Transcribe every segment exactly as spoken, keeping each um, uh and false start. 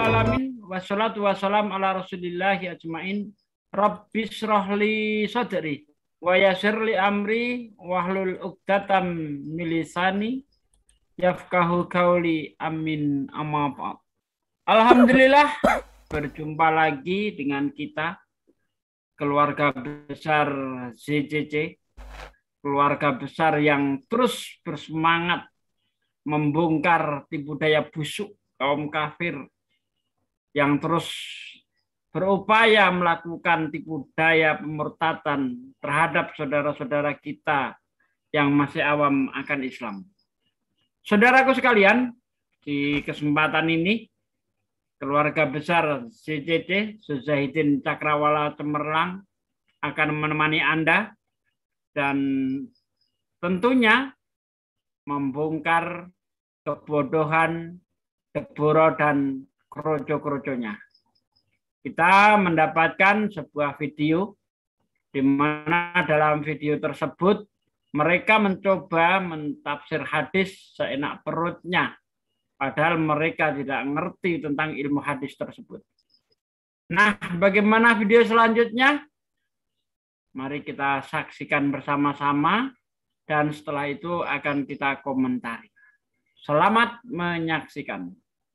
alamin wassalatu wassalam ala rasulillahi ajmain. Rabbis rohli sadri wa yassirli amri wahlul uqdatam milisani yafqahu qauli amin amma ba'd. Alhamdulillah berjumpa lagi dengan kita keluarga besar Z C C, keluarga besar yang terus bersemangat membongkar tipu daya busuk kaum kafir yang terus berupaya melakukan tipu daya pemurtadan terhadap saudara-saudara kita yang masih awam akan Islam. Saudaraku sekalian, di kesempatan ini keluarga besar Z C C Zahidin Cakrawala Cemerlang akan menemani Anda dan tentunya membongkar kebodohan, deboro, dan kroco-kroconya. Kita mendapatkan sebuah video di mana dalam video tersebut mereka mencoba mentafsir hadis seenak perutnya, padahal mereka tidak mengerti tentang ilmu hadis tersebut. Nah, bagaimana video selanjutnya? Mari kita saksikan bersama-sama dan setelah itu akan kita komentari. Selamat menyaksikan.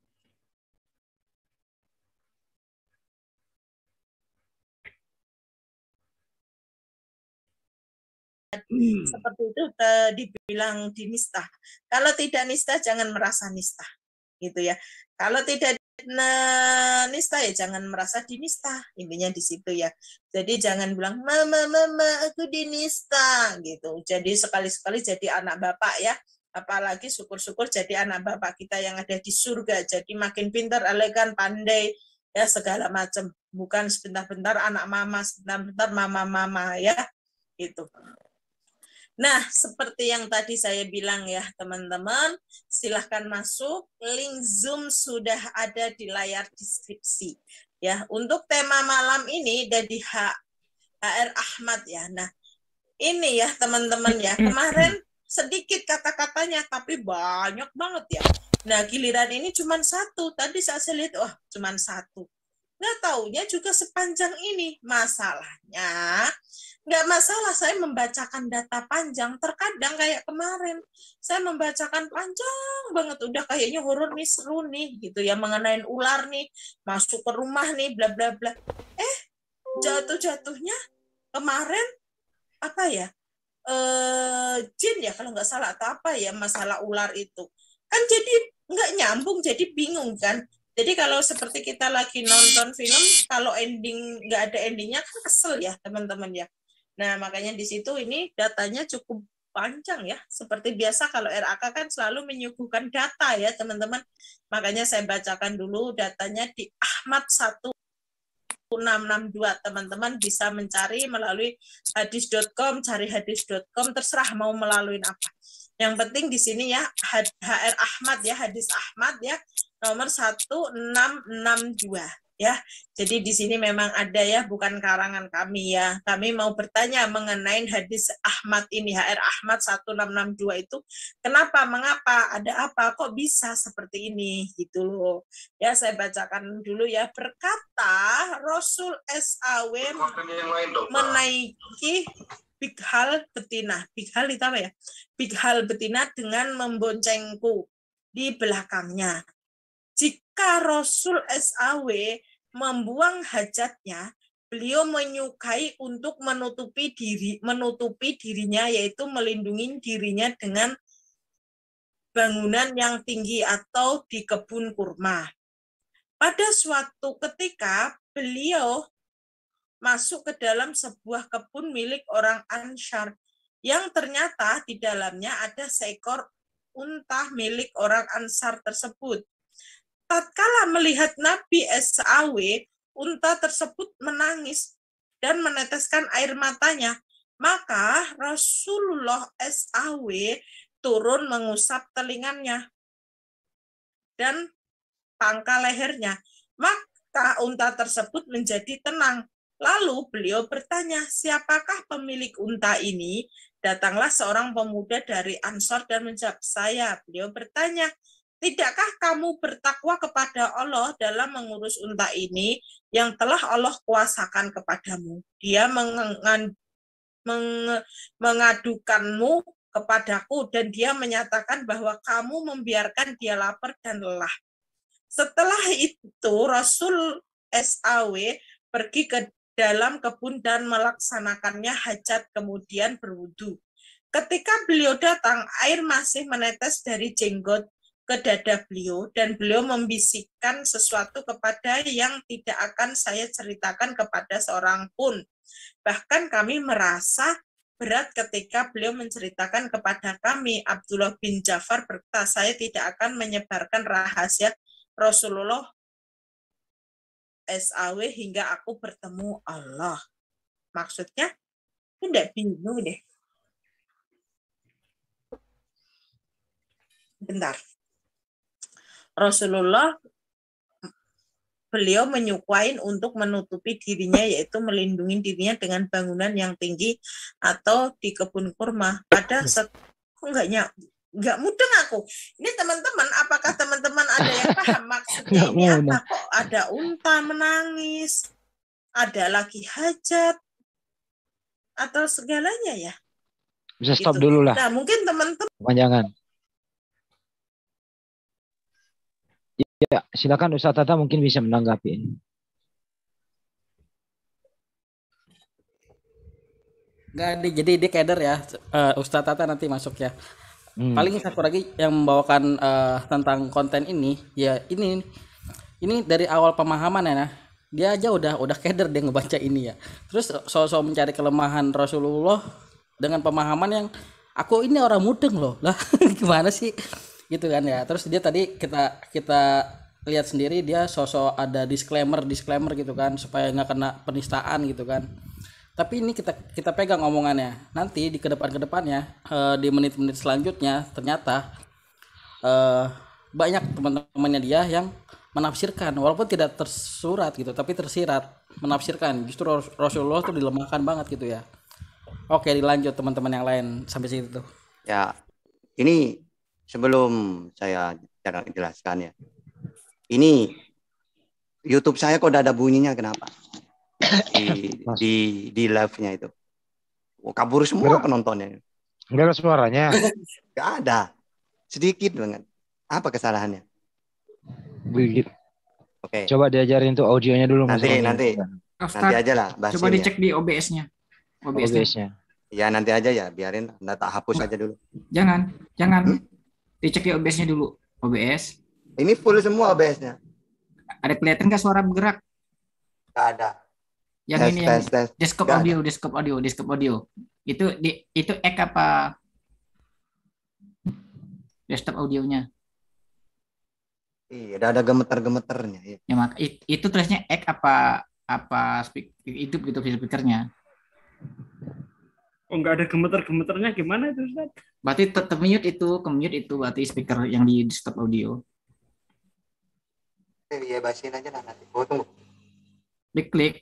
Seperti itu dibilang dinista. Kalau tidak nista jangan merasa nista, gitu ya. Kalau tidak nista ya jangan merasa dinista, intinya di situ ya. Jadi jangan bilang mama mama aku dinista gitu. Jadi sekali-sekali jadi anak bapak ya. Apalagi syukur-syukur jadi anak bapak kita yang ada di surga. Jadi makin pintar, elegan, pandai ya segala macam. Bukan sebentar-bentar anak mama, sebentar-bentar mama-mama ya gitu. Nah, seperti yang tadi saya bilang ya teman-teman, silahkan masuk, link Zoom sudah ada di layar deskripsi. Ya, untuk tema malam ini dari H R Ahmad ya. Nah, ini ya teman-teman ya, kemarin sedikit kata-katanya tapi banyak banget ya. Nah, giliran ini cuma satu. Tadi saya lihat, wah cuma satu. Nggak taunya juga sepanjang ini. Masalahnya, nggak masalah saya membacakan data panjang. Terkadang kayak kemarin, saya membacakan panjang banget. Udah kayaknya horor nih, seru nih, gitu ya. Mengenai ular nih, masuk ke rumah nih, bla bla bla. Eh, jatuh-jatuhnya kemarin, apa ya, eh, jin ya, kalau nggak salah, atau apa ya, masalah ular itu. Kan jadi nggak nyambung, jadi bingung kan. Jadi kalau seperti kita lagi nonton film, kalau ending nggak ada endingnya kan kesel ya teman-teman ya. Nah makanya di situ ini datanya cukup panjang ya. Seperti biasa kalau R A K kan selalu menyuguhkan data ya teman-teman. Makanya saya bacakan dulu datanya di Ahmad satu enam enam dua. Teman-teman bisa mencari melalui hadis dot com, cari hadis dot com, terserah mau melalui apa. Yang penting di sini ya H R Ahmad ya, hadis Ahmad ya, nomor satu enam enam dua ya. Jadi di sini memang ada ya, bukan karangan kami ya. Kami mau bertanya mengenai hadis Ahmad ini, H R Ahmad satu enam enam dua itu. Kenapa, mengapa, ada apa, kok bisa seperti ini gitu loh. Ya saya bacakan dulu ya. Berkata Rasul S A W menaiki bighal betina. Bighal itu apa ya? Bighal betina dengan memboncengku di belakangnya. Jika Rasul S A W membuang hajatnya, beliau menyukai untuk menutupi diri, menutupi dirinya, yaitu melindungi dirinya dengan bangunan yang tinggi atau di kebun kurma. Pada suatu ketika, beliau masuk ke dalam sebuah kebun milik orang Ansyar, yang ternyata di dalamnya ada seekor unta milik orang Ansar tersebut. Tatkala melihat Nabi S A W, unta tersebut menangis dan meneteskan air matanya. Maka Rasulullah S A W turun mengusap telinganya dan pangkal lehernya. Maka unta tersebut menjadi tenang. Lalu beliau bertanya, siapakah pemilik unta ini? Datanglah seorang pemuda dari Ansor dan menjawab, saya. Beliau bertanya, Tidakkah kamu bertakwa kepada Allah dalam mengurus unta ini yang telah Allah kuasakan kepadamu? Dia mengan, meng, mengadukanmu kepadaku dan dia menyatakan bahwa kamu membiarkan dia lapar dan lelah. Setelah itu Rasul S A W pergi ke dalam kebun dan melaksanakannya hajat, kemudian berwudu. Ketika beliau datang, air masih menetes dari jenggot ke dada beliau, dan beliau membisikkan sesuatu kepada yang tidak akan saya ceritakan kepada seorang pun. Bahkan kami merasa berat ketika beliau menceritakan kepada kami. Abdullah bin Ja'far berkata, saya tidak akan menyebarkan rahasia Rasulullah S A W hingga aku bertemu Allah. Maksudnya, tidak bingung deh. Bentar. Rasulullah, beliau menyukain untuk menutupi dirinya, yaitu melindungi dirinya dengan bangunan yang tinggi atau di kebun kurma. Pada set, kok nggak nyak, nggak mudeng aku. Ini teman-teman, apakah teman-teman ada yang paham maksudnya ini apa? Kok ada unta menangis, ada lagi hajat, atau segalanya ya? Bisa stop gitu dulu lah. Nah, mungkin teman-teman. Panjangan. Ya, silakan Ustaz Tata mungkin bisa menanggapi ini. Enggak, jadi dia keder ya. Uh, Ustaz Tata nanti masuk ya. Hmm. Paling satu lagi yang membawakan uh, tentang konten ini, ya ini ini dari awal pemahaman ya. Nah. Dia aja udah udah keder dia ngebaca ini ya. Terus soal-soal mencari kelemahan Rasulullah dengan pemahaman yang aku ini orang mudeng loh. Lah gimana sih? Gitu kan ya. Terus dia tadi kita kita lihat sendiri dia sosok ada disclaimer disclaimer gitu kan supaya nggak kena penistaan gitu kan. Tapi ini kita kita pegang omongannya. Nanti di kedepan kedepannya uh, di menit-menit selanjutnya ternyata uh, banyak teman-temannya dia yang menafsirkan walaupun tidak tersurat gitu tapi tersirat menafsirkan justru Rasulullah tuh dilemahkan banget gitu ya. Oke, dilanjut teman-teman yang lain sampai situ. Ya, ini sebelum saya jelaskan ya, ini YouTube saya kok udah ada bunyinya, kenapa? Di di, di live-nya itu. Oh, kabur semua Nggak, penontonnya. Enggak ada suaranya. Enggak ada. Sedikit banget. Apa kesalahannya? Begitu. Oke. Coba diajarin tuh audionya dulu. Nanti nanti. After, nanti aja lah. Coba dicek di O B S-nya. O B S-nya. Ya nanti aja ya, biarin. Anda tak hapus Nggak. aja dulu. Jangan, jangan. Hmm? Dicek di O B S-nya dulu. O B S. Ini full semua O B S-nya. Ada kelihatan nggak suara bergerak? Nggak ada. Yang tes, ini tes, yang tes. desktop audio, ada. desktop audio, desktop audio. Itu di, itu ek apa? Desktop audionya. Iya, ada ada gemeter-gemeternya. Iya. Ya maka it, itu tulisnya ek apa apa speak, itu gitu speakernya. Oh, nggak ada gemeter-gemeternya gimana itu Ustaz? Berarti tetap mute itu, ke-mute itu berarti speaker yang di desktop audio. Iya, bacain aja lah nanti. Oh, tunggu. Klik-klik.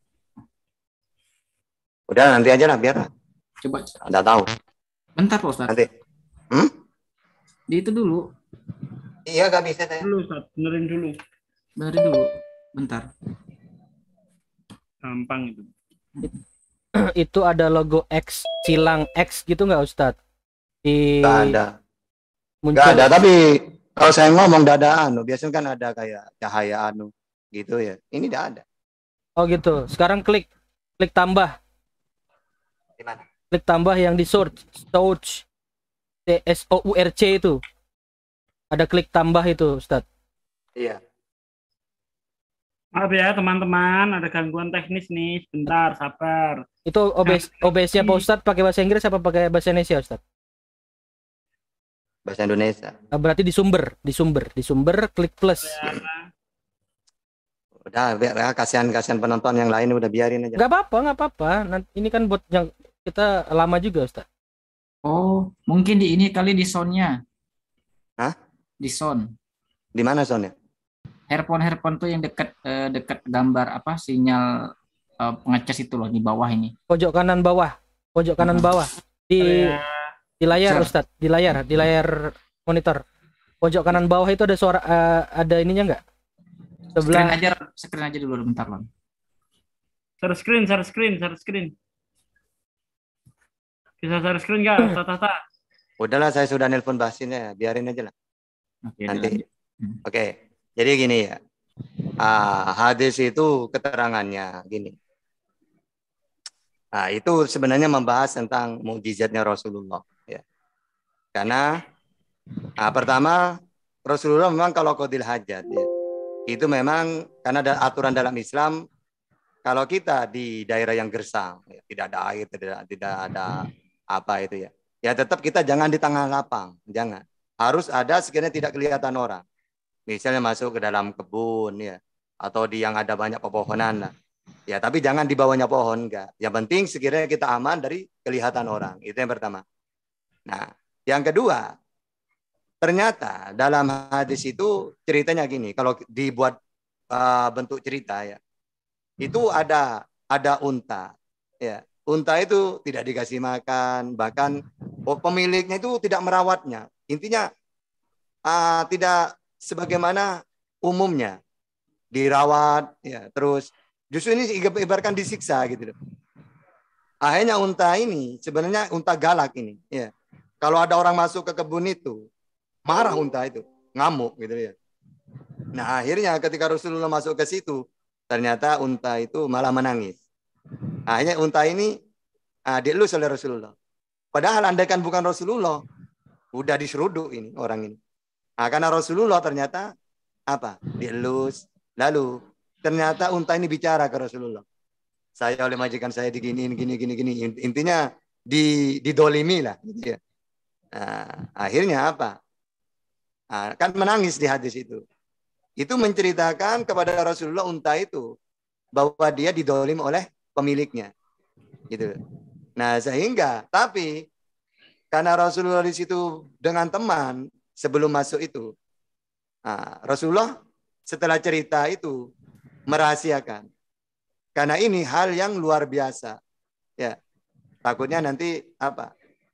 Udah nanti aja lah biar. Coba. Anda tahu. Bentar Pak Ustaz. Nanti. Hmm? Di itu dulu. Iya, nggak bisa saya. Dulu Ustaz, benerin dulu. Benerin dulu. Bentar. Gampang itu. Itu ada logo X, silang X gitu nggak Ustadz? Di nggak ada. Nggak ada, tapi kalau saya ngomong nggak ada anu, biasanya kan ada kayak cahaya anu gitu ya. Ini nggak ada. Oh gitu. Sekarang klik, klik tambah. Di mana? Klik tambah yang di search, search, T S O U R C itu. Ada klik tambah itu, Ustadz. Iya. Maaf ya teman-teman, ada gangguan teknis nih. Sebentar, sabar. Itu O B S, O B S-nya Pak Ustadz pakai bahasa Inggris apa pakai bahasa Indonesia, Ustadz? Bahasa Indonesia. Berarti di sumber, di sumber, di sumber klik plus. Ya. Udah, biar ya, kasihan-kasihan penonton yang lain udah biarin aja. Gak apa-apa, gak apa-apa. Nanti ini kan buat yang kita lama juga, Ustadz. Oh, mungkin di ini kali di sound-nya. Hah? Di sound. Di mana sound-nya? Earphone earphone tuh yang dekat eh, dekat gambar apa sinyal eh, pengecas itu loh di bawah ini. Pojok kanan bawah, pojok kanan bawah di di layar Ustadz, di layar, di layar monitor. pojok kanan bawah itu ada suara uh, ada ininya enggak? Screen Sebelah aja, screen aja dulu bentar Bang. Share screen, share screen, share screen. Bisa share screen nggak, Ustaz Tata? Udahlah, saya sudah nelpon Basinnya, biarin aja lah. Oke, Nanti. lanjut. Hmm. Oke, jadi gini ya. Ah, hadis itu keterangannya gini. Nah, itu sebenarnya membahas tentang mukjizatnya Rasulullah. Ya. Karena nah, pertama Rasulullah memang kalau qadil hajat, ya, itu memang karena ada aturan dalam Islam. Kalau kita di daerah yang gersang, ya, tidak ada air, tidak, tidak ada apa itu ya, ya tetap kita jangan di tengah lapang, jangan. Harus ada sekiranya tidak kelihatan orang. Misalnya masuk ke dalam kebun, ya, atau di yang ada banyak pepohonan lah. Ya, tapi jangan di bawahnya pohon, enggak. Yang penting sekiranya kita aman dari kelihatan orang. Itu yang pertama. Nah, yang kedua, ternyata dalam hadis itu ceritanya gini. Kalau dibuat uh, bentuk cerita ya, itu ada ada unta. Ya, unta itu tidak dikasih makan, bahkan pemiliknya itu tidak merawatnya. Intinya uh, tidak sebagaimana umumnya dirawat, ya, terus. Justru ini ibaratkan disiksa gitu. Akhirnya unta ini sebenarnya unta galak ini. Ya. Kalau ada orang masuk ke kebun itu, marah unta itu, ngamuk gitu ya. Nah akhirnya ketika Rasulullah masuk ke situ, ternyata unta itu malah menangis. Akhirnya unta ini ah, dielus oleh Rasulullah. Padahal andaikan bukan Rasulullah, udah diseruduk ini orang ini. Nah, karena Rasulullah ternyata apa? Dielus, lalu ternyata unta ini bicara ke Rasulullah. Saya oleh majikan saya diginiin, gini, gini, gini. Intinya di didolimi lah. Gitu ya. Nah, akhirnya apa? Nah, kan menangis di hadis itu. Itu menceritakan kepada Rasulullah unta itu bahwa dia didolim oleh pemiliknya. Gitu. Nah, sehingga tapi karena Rasulullah di situ dengan teman sebelum masuk itu, nah, Rasulullah setelah cerita itu merahasiakan. Karena ini hal yang luar biasa. Ya. Takutnya nanti apa?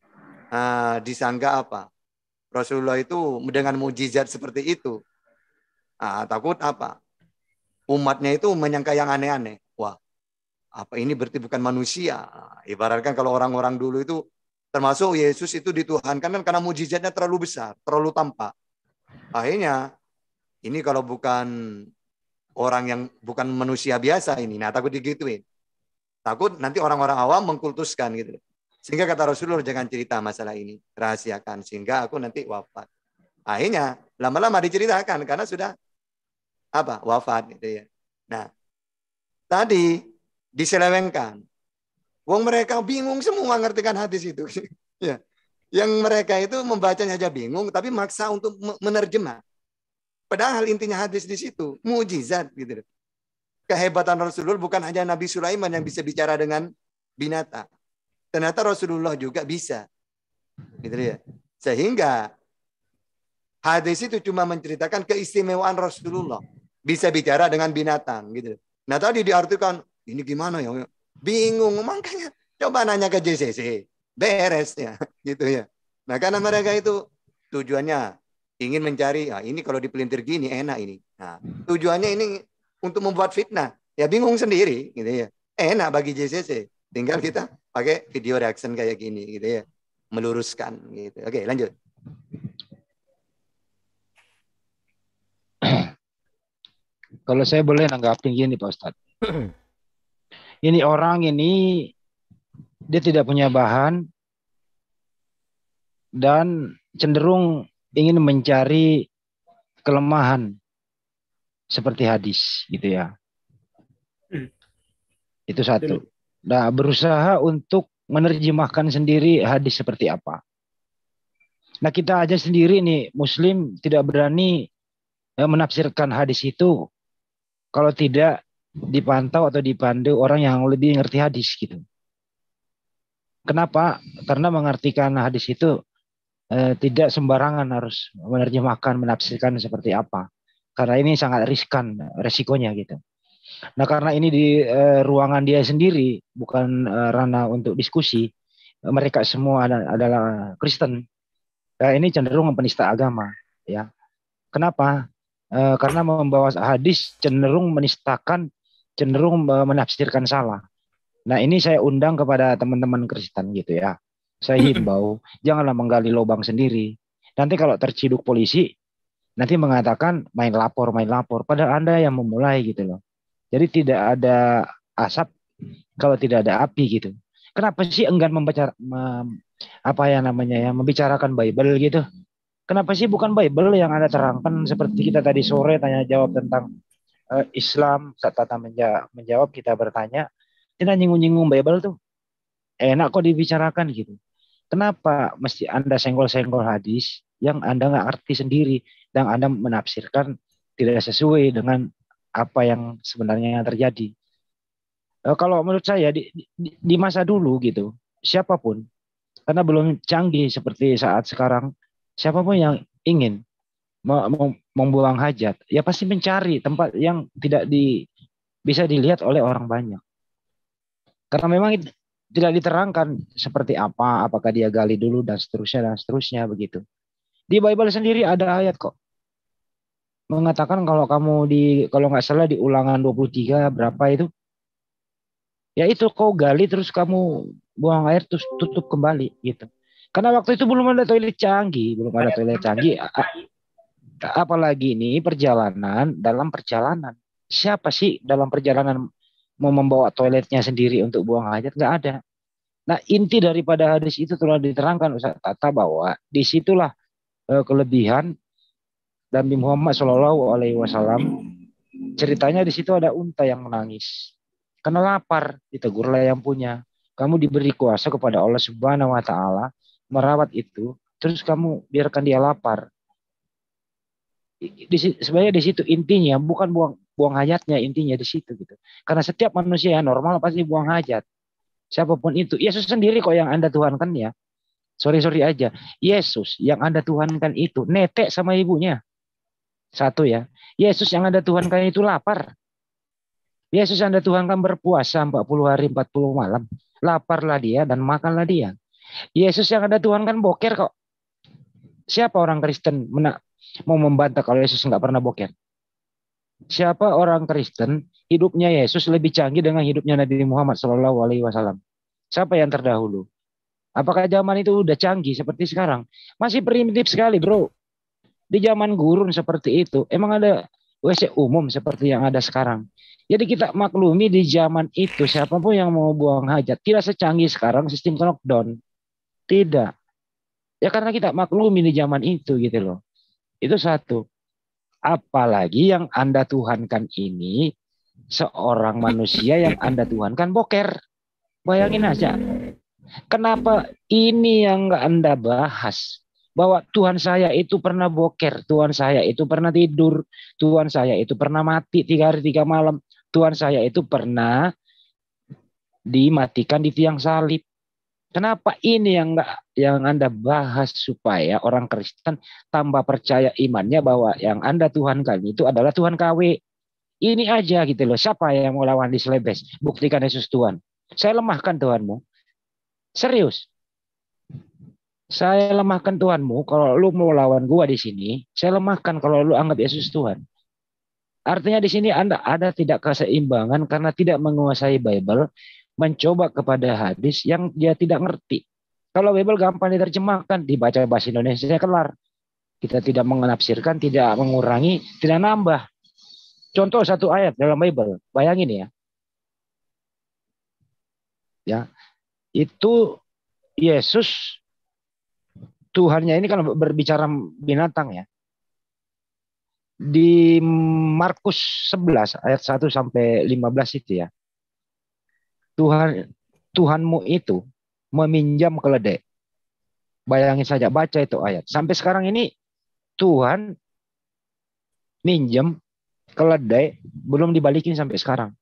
Uh, disangka apa? Rasulullah itu dengan mujizat seperti itu. Uh, takut apa? Umatnya itu menyangka yang aneh-aneh. Wah, apa ini berarti bukan manusia? Uh, ibaratkan kalau orang-orang dulu itu termasuk Yesus itu dituhankan kan karena mujizatnya terlalu besar, terlalu tampak. Akhirnya ini kalau bukan orang yang bukan manusia biasa ini, nah takut digituin. Takut nanti orang-orang awam mengkultuskan gitu. Sehingga kata Rasulullah jangan cerita masalah ini, rahasiakan sehingga aku nanti wafat. Akhirnya lama-lama diceritakan karena sudah apa? Wafat gitu ya. Nah, tadi diselewengkan. Wong mereka bingung semua ngertikan hadis itu. Ya. Yang mereka itu membacanya aja bingung tapi maksa untuk menerjemah. Padahal intinya hadis di situ mujizat gitu. Kehebatan Rasulullah bukan hanya Nabi Sulaiman yang bisa bicara dengan binatang. Ternyata Rasulullah juga bisa. Gitu ya. Sehingga hadis itu cuma menceritakan keistimewaan Rasulullah, bisa bicara dengan binatang gitu. Nah, tadi diartikan ini gimana ya? Bingung, makanya coba nanya ke J C C. Beres ya, gitu ya. Nah, karena mereka itu tujuannya ingin mencari, ah, ini kalau dipelintir gini enak ini. Nah, tujuannya ini untuk membuat fitnah. Ya bingung sendiri, gitu ya. Enak bagi J C C. Tinggal kita pakai video reaction kayak gini, gitu ya. Meluruskan, gitu. Oke, lanjut. Kalau saya boleh nanggapin gini, Pak Ustadz. Ini orang ini, dia tidak punya bahan, dan cenderung ingin mencari kelemahan seperti hadis gitu ya. Hmm. Itu satu. Nah, berusaha untuk menerjemahkan sendiri hadis seperti apa. Nah, kita aja sendiri nih Muslim tidak berani ya, menafsirkan hadis itu kalau tidak dipantau atau dipandu orang yang lebih ngerti hadis gitu. Kenapa? Karena mengartikan hadis itu Eh, tidak sembarangan harus menerjemahkan, menafsirkan seperti apa. Karena ini sangat riskan resikonya gitu. Nah, karena ini di eh, ruangan dia sendiri, bukan eh, ranah untuk diskusi, mereka semua adalah Kristen. Nah, ini cenderung penista agama, ya. Kenapa? E, karena membawa hadis cenderung menistakan, cenderung menafsirkan salah. Nah ini saya undang kepada teman-teman Kristen gitu ya. Saya himbau, janganlah menggali lubang sendiri. Nanti kalau terciduk polisi, nanti mengatakan main lapor, main lapor. Padahal Anda yang memulai gitu loh. Jadi tidak ada asap kalau tidak ada api gitu. Kenapa sih enggan membaca mem, apa yang namanya ya membicarakan Bible gitu? Kenapa sih bukan Bible yang Anda terangkan seperti kita tadi sore tanya jawab tentang uh, Islam, Tata menja menjawab kita bertanya, tidak nyinggung-nyinggung Bible tuh. Enak kok dibicarakan gitu. Kenapa mesti Anda senggol-senggol hadis yang Anda nggak ngerti sendiri dan Anda menafsirkan tidak sesuai dengan apa yang sebenarnya terjadi? Uh, kalau menurut saya di, di, di masa dulu gitu, siapapun karena belum canggih seperti saat sekarang, siapapun yang ingin membuang hajat, ya pasti mencari tempat yang tidak di, bisa dilihat oleh orang banyak. Karena memang tidak diterangkan seperti apa, apakah dia gali dulu dan seterusnya dan seterusnya begitu. Di Bible sendiri ada ayat kok mengatakan kalau kamu di, kalau nggak salah di Ulangan dua puluh tiga berapa itu, ya itu kau gali terus kamu buang air terus tutup kembali gitu. Karena waktu itu belum ada toilet canggih, belum ada toilet canggih. Apalagi ini perjalanan dalam perjalanan. Siapa sih dalam perjalanan mau membawa toiletnya sendiri untuk buang hajat? Nggak ada. Nah inti daripada hadis itu telah diterangkan Ustaz Tata bahwa disitulah eh, kelebihan Nabi Muhammad Shallallahu Alaihi Wasallam. Ceritanya di situ ada unta yang menangis karena lapar. Ditegurlah yang punya. Kamu diberi kuasa kepada Allah Subhanahu Wa Taala merawat itu, terus kamu biarkan dia lapar. Di, sebenarnya di situ intinya bukan buang buang hajatnya, intinya di situ gitu. Karena setiap manusia yang normal pasti buang hajat. Siapapun itu, Yesus sendiri kok yang Anda tuhankan ya. Sorry sorry aja, Yesus yang Anda tuhankan itu netek sama ibunya. Satu ya, Yesus yang Anda tuhankan itu lapar. Yesus yang Anda tuhankan berpuasa empat puluh hari empat puluh malam. Laparlah dia dan makanlah dia. Yesus yang ada Tuhan kan boker kok. Siapa orang Kristen mena- mau membantah kalau Yesus nggak pernah boker? Siapa orang Kristen hidupnya Yesus lebih canggih dengan hidupnya Nabi Muhammad Shallallahu Alaihi Wasallam? Siapa yang terdahulu? Apakah zaman itu udah canggih seperti sekarang? Masih primitif sekali bro. Di zaman gurun seperti itu, emang ada W C umum seperti yang ada sekarang? Jadi kita maklumi di zaman itu siapapun yang mau buang hajat tidak secanggih sekarang sistem lockdown. Tidak. Ya karena kita maklumi di zaman itu gitu loh. Itu satu. Apalagi yang Anda tuhankan ini seorang manusia yang Anda tuhankan boker. Bayangin aja. Kenapa ini yang nggak Anda bahas? Bahwa Tuhan saya itu pernah boker. Tuhan saya itu pernah tidur. Tuhan saya itu pernah mati tiga hari tiga malam. Tuhan saya itu pernah dimatikan di tiang salib. Kenapa ini yang enggak yang Anda bahas supaya orang Kristen tambah percaya imannya bahwa yang Anda tuhankan itu adalah Tuhan K W. Ini aja gitu loh. Siapa yang mau lawan di Slebes? Buktikan Yesus Tuhan. Saya lemahkan Tuhanmu. Serius. Saya lemahkan Tuhanmu kalau lu mau lawan gua di sini. Saya lemahkan kalau lu anggap Yesus Tuhan. Artinya di sini Anda ada tidak keseimbangan karena tidak menguasai Bible. Mencoba kepada hadis yang dia tidak ngerti. Kalau Bible gampang diterjemahkan, dibaca bahasa Indonesia kelar. Kita tidak menafsirkan, tidak mengurangi, tidak nambah. Contoh satu ayat dalam Bible, bayangin ya. Ya, itu Yesus Tuhannya ini kan berbicara binatang ya. Di Markus sebelas ayat satu sampai lima belas itu ya. Tuhan Tuhanmu itu meminjam keledai. Bayangin saja, baca itu ayat. Sampai sekarang ini Tuhan minjem keledai belum dibalikin sampai sekarang.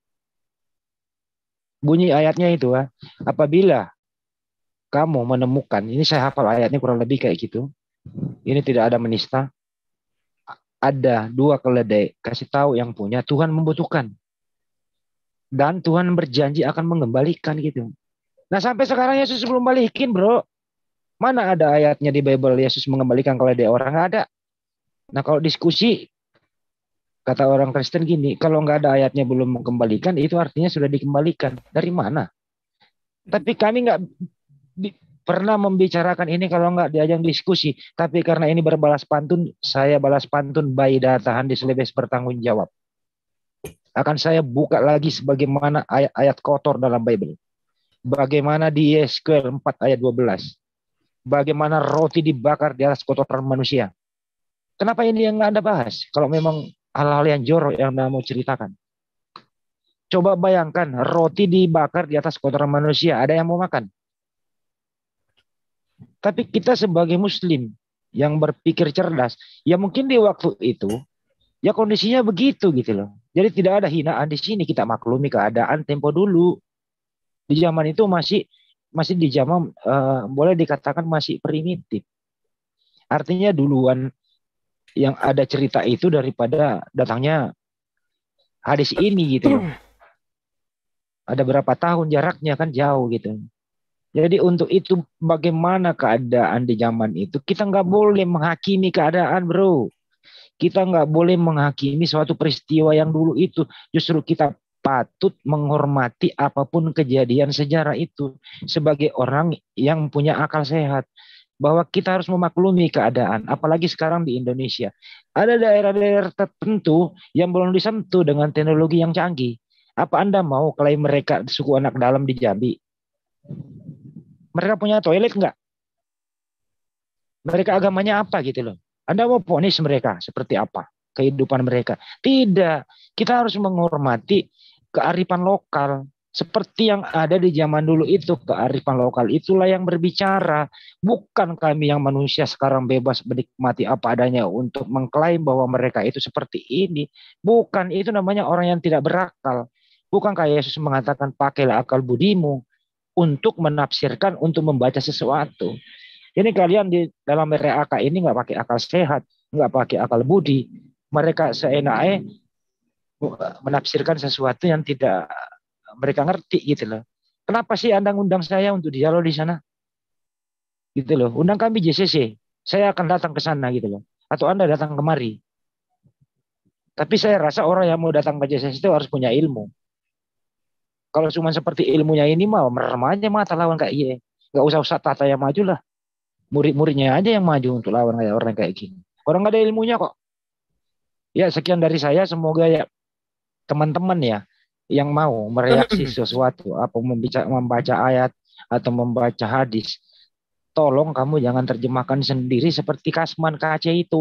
Bunyi ayatnya itu ya, apabila kamu menemukan, ini saya hafal ayatnya kurang lebih kayak gitu. Ini tidak ada menista. Ada dua keledai, kasih tahu yang punya, Tuhan membutuhkan. Dan Tuhan berjanji akan mengembalikan gitu. Nah sampai sekarang Yesus belum balikin bro. Mana ada ayatnya di Bible Yesus mengembalikan keledai orang? Nggak ada. Nah kalau diskusi, kata orang Kristen gini, kalau nggak ada ayatnya belum mengembalikan, itu artinya sudah dikembalikan. Dari mana? Tapi kami nggak di- pernah membicarakan ini kalau nggak diajak diskusi. Tapi karena ini berbalas pantun, saya balas pantun bayi datahan di selebes bertanggung jawab. Akan saya buka lagi sebagaimana ayat-ayat kotor dalam Bible. Bagaimana di Yeskel empat ayat dua belas. Bagaimana roti dibakar di atas kotoran manusia. Kenapa ini yang nggak Anda bahas? Kalau memang hal-hal yang jorok yang Anda mau ceritakan. Coba bayangkan roti dibakar di atas kotoran manusia. Ada yang mau makan? Tapi kita sebagai muslim yang berpikir cerdas, ya mungkin di waktu itu ya kondisinya begitu gitu loh. Jadi tidak ada hinaan di sini, kita maklumi keadaan tempo dulu. Di zaman itu masih masih di zaman uh, boleh dikatakan masih primitif. Artinya duluan yang ada cerita itu daripada datangnya hadis ini gitu loh. Ada berapa tahun jaraknya kan jauh gitu. Jadi untuk itu bagaimana keadaan di zaman itu, kita nggak boleh menghakimi keadaan, bro. Kita nggak boleh menghakimi suatu peristiwa yang dulu itu. Justru kita patut menghormati apapun kejadian sejarah itu sebagai orang yang punya akal sehat. Bahwa kita harus memaklumi keadaan. Apalagi sekarang di Indonesia. Ada daerah-daerah tertentu yang belum disentuh dengan teknologi yang canggih. Apa Anda mau klaim mereka suku anak dalam di Jambi? Mereka punya toilet enggak? Mereka agamanya apa gitu loh. Anda mau vonis mereka seperti apa? Kehidupan mereka. Tidak. Kita harus menghormati kearifan lokal. Seperti yang ada di zaman dulu itu. Kearifan lokal itulah yang berbicara. Bukan kami yang manusia sekarang bebas menikmati apa adanya untuk mengklaim bahwa mereka itu seperti ini. Bukan. Itu namanya orang yang tidak berakal. Bukan kayak Yesus mengatakan pakailah akal budimu. Untuk menafsirkan, untuk membaca sesuatu. Ini kalian di dalam R A K ini nggak pakai akal sehat, nggak pakai akal budi. Mereka seenaknya menafsirkan sesuatu yang tidak mereka ngerti gitu loh. Kenapa sih Anda ngundang saya untuk dialog di sana? Gitu loh. Undang kami J C C. Saya akan datang ke sana gitu loh. Atau Anda datang kemari. Tapi saya rasa orang yang mau datang ke J C C itu harus punya ilmu. Kalau cuma seperti ilmunya ini mah merem aja mata lawan kayak iya. Gak usah usah tata yang maju lah. Murid-muridnya aja yang maju untuk lawan kayak orang kayak gini. Orang gak ada ilmunya kok. Ya sekian dari saya. Semoga ya teman-teman ya yang mau mereaksi sesuatu. Apa membaca, membaca ayat atau membaca hadis. Tolong kamu jangan terjemahkan sendiri seperti Kasman K C itu.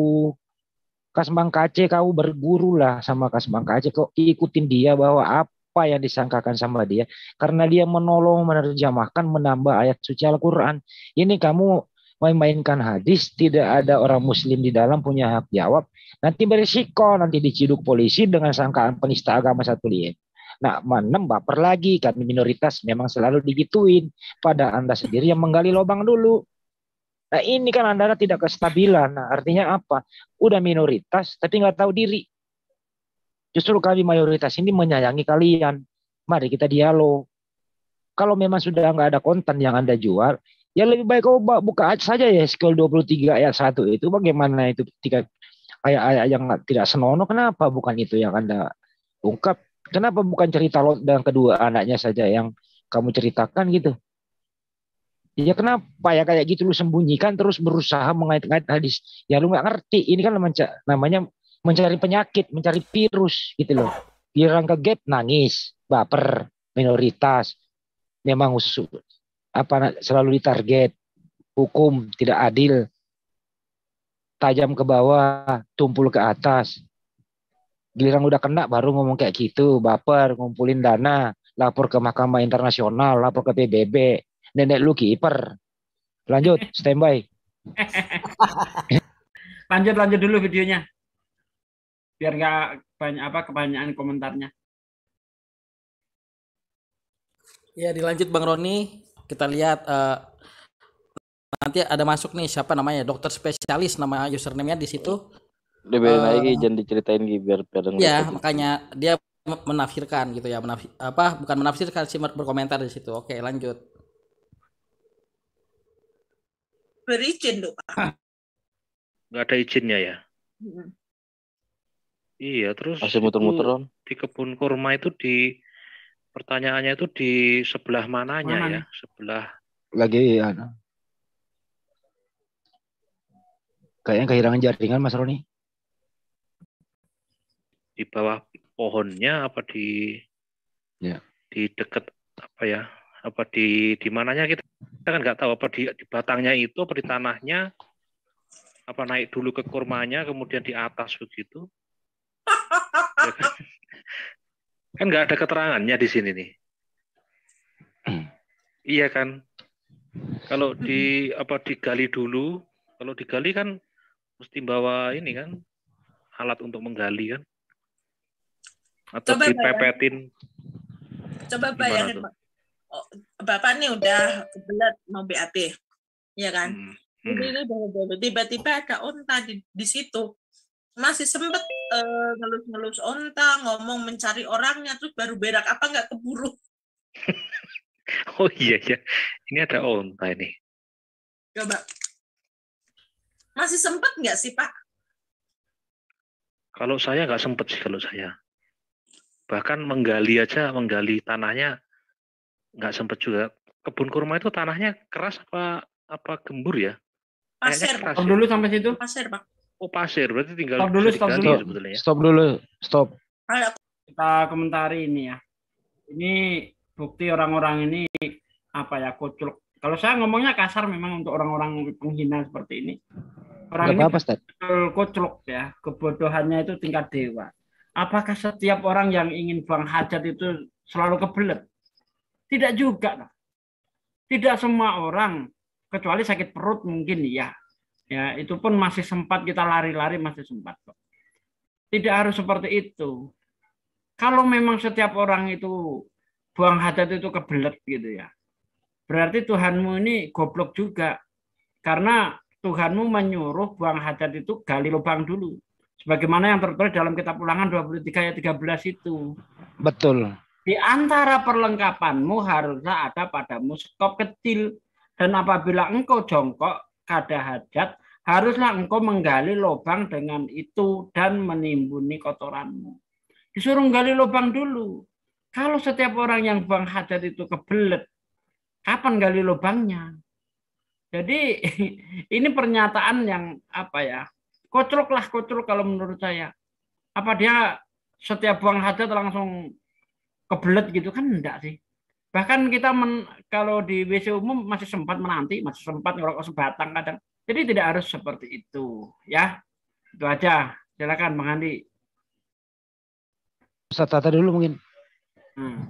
Kasman K C kau berguru lah sama Kasman K C. Kau ikutin dia bahwa apa apa yang disangkakan sama dia karena dia menolong menerjemahkan menambah ayat suci Al-Quran. Ini kamu main-mainkan hadis, tidak ada orang muslim di dalam punya hak jawab, nanti berisiko nanti diciduk polisi dengan sangkaan penista agama satu lihat. Nah, menem baper lagi kami minoritas memang selalu digituin pada Anda sendiri yang menggali lubang dulu. Nah ini kan Anda tidak kestabilan. Nah, artinya apa? Udah minoritas tapi nggak tahu diri. Justru kami mayoritas ini menyayangi kalian. Mari kita dialog. Kalau memang sudah nggak ada konten yang Anda jual, ya lebih baik kau buka saja ya Yeskel dua puluh tiga ayat satu itu. Bagaimana itu ketika ayat-ayat yang tidak senonoh, kenapa bukan itu yang Anda ungkap? Kenapa bukan cerita Lot dan kedua anaknya saja yang kamu ceritakan gitu? Ya kenapa ya kayak gitu lu sembunyikan terus berusaha mengait-ngait hadis. Ya lu nggak ngerti. Ini kan namanya mencari penyakit, mencari virus gitu loh. Giliran ke gap nangis, baper, minoritas. Memang usus, apa selalu ditarget, hukum tidak adil, tajam ke bawah, tumpul ke atas. Giliran udah kena baru ngomong kayak gitu, baper, ngumpulin dana, lapor ke Mahkamah Internasional, lapor ke P B B. Nenek lu kiper. Lanjut, standby. lanjut lanjut dulu videonya. Biar nggak banyak apa kebanyakan komentarnya. Ya dilanjut Bang Roni, kita lihat uh, nanti ada masuk nih siapa namanya dokter spesialis nama username-nya di situ. Lebih uh, lagi jangan diceritain gitu biar pada ya makanya dia menafsirkan gitu ya menafsir, apa bukan menafsirkan sih berkomentar di situ. Oke lanjut. Berizin loh Pak. Nggak ada izinnya ya. Mm-mm. Iya, terus Masih itu muter-muter on. di kebun kurma itu di pertanyaannya itu di sebelah mananya Mana ya? nih? Sebelah Lagi ya, kayaknya kehilangan jaringan Mas Roni. di bawah pohonnya apa di Ya. di dekat apa ya? Apa di di mananya kita, kita kan nggak tahu apa di, di batangnya itu apa di tanahnya, apa naik dulu ke kurmanya kemudian di atas begitu. Ya kan? Kan nggak ada keterangannya di sini nih. Iya kan? Kalau di apa digali dulu, kalau digali kan mesti bawa ini kan alat untuk menggali kan? Atau Coba bayangin, dipepetin coba gimana bayangin, tuh? Pak. Oh, Bapak nih udah kebelet mau B A B, ya kan? Hmm. Ini Hmm. ini udah- tiba-tiba ada onta di, di situ. Masih sempet eh, ngelus-ngelus onta, ngomong mencari orangnya, terus baru berak apa nggak keburu. Oh iya ya, ini ada onta ini. Coba. Masih sempet nggak sih, Pak? Kalau saya nggak sempet sih kalau saya. Bahkan menggali aja, menggali tanahnya nggak sempet juga. Kebun kurma itu tanahnya keras apa apa gembur ya? Kayaknya Pasir, Pak. keras Stop ya. dulu sampai situ. Pasir, Pak. Oh pasir, berarti tinggal Stop dulu, bisa stop digali dulu. ya sebetulnya ya. Stop dulu, stop. Ada Kita komentari ini ya. Ini bukti orang-orang ini apa ya, kucluk. Kalau saya ngomongnya kasar memang untuk orang-orang penghina seperti ini. Orang Nggak ini apa-apa, Ustaz. betul kucluk ya. Kebodohannya itu tingkat dewa. Apakah setiap orang yang ingin buang hajat itu selalu kebelet? Tidak juga. Tidak semua orang, kecuali sakit perut mungkin ya. Ya, itu pun masih sempat kita lari-lari, masih sempat kok. Tidak harus seperti itu. Kalau memang setiap orang itu buang hajat itu kebelet gitu ya, berarti Tuhanmu ini goblok juga. Karena Tuhanmu menyuruh buang hajat itu gali lubang dulu. Sebagaimana yang tertulis dalam kitab Ulangan dua puluh tiga ayat tiga belas itu. Betul. Di antara perlengkapanmu harusnya ada padamu skop kecil. Dan apabila engkau jongkok kada hajat, haruslah engkau menggali lubang dengan itu dan menimbuni kotoranmu. Disuruh gali lubang dulu. Kalau setiap orang yang buang hajat itu kebelet, kapan gali lubangnya? Jadi ini pernyataan yang apa ya? Kocrok lah, kocrok kalau menurut saya. Apa dia setiap buang hajat langsung kebelet gitu kan? Enggak sih. Bahkan kita men, kalau di W C umum masih sempat menanti, masih sempat ngerokok sebatang kadang. Jadi tidak harus seperti itu, ya. Itu aja. Silakan Bang Andi. Ustaz Tata dulu mungkin. Hmm.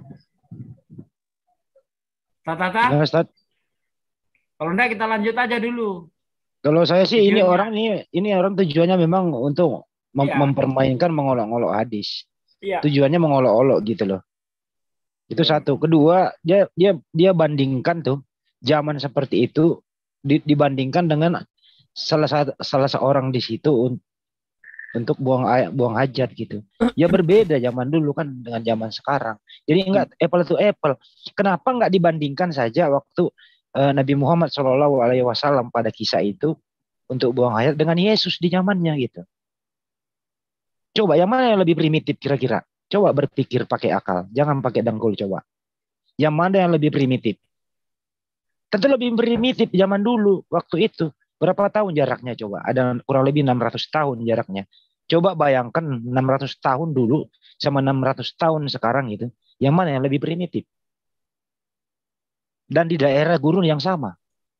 Tata, Gimana, Ustaz? kalau enggak kita lanjut aja dulu. Kalau saya sih ini Videonya. orang ini ini orang tujuannya memang untuk mem- Iya. mempermainkan mengolok-olok hadis. Iya. Tujuannya mengolok-olok gitu loh. Itu satu. Kedua, dia dia dia bandingkan tuh zaman seperti itu di- dibandingkan dengan salah satu salah seorang di situ un- untuk buang air, buang hajat gitu. Ya berbeda zaman dulu kan dengan zaman sekarang. Jadi enggak apple to apple. Kenapa enggak dibandingkan saja waktu eh, Nabi Muhammad shallallahu alaihi wasallam pada kisah itu untuk buang hajat dengan Yesus di zamannya gitu. Coba yang mana yang lebih primitif kira-kira? Coba berpikir pakai akal, jangan pakai dengkul coba. Yang mana yang lebih primitif? Tentu lebih primitif zaman dulu waktu itu. Berapa tahun jaraknya coba? Ada kurang lebih enam ratus tahun jaraknya. Coba bayangkan enam ratus tahun dulu sama enam ratus tahun sekarang itu. Yang mana yang lebih primitif? Dan di daerah gurun yang sama.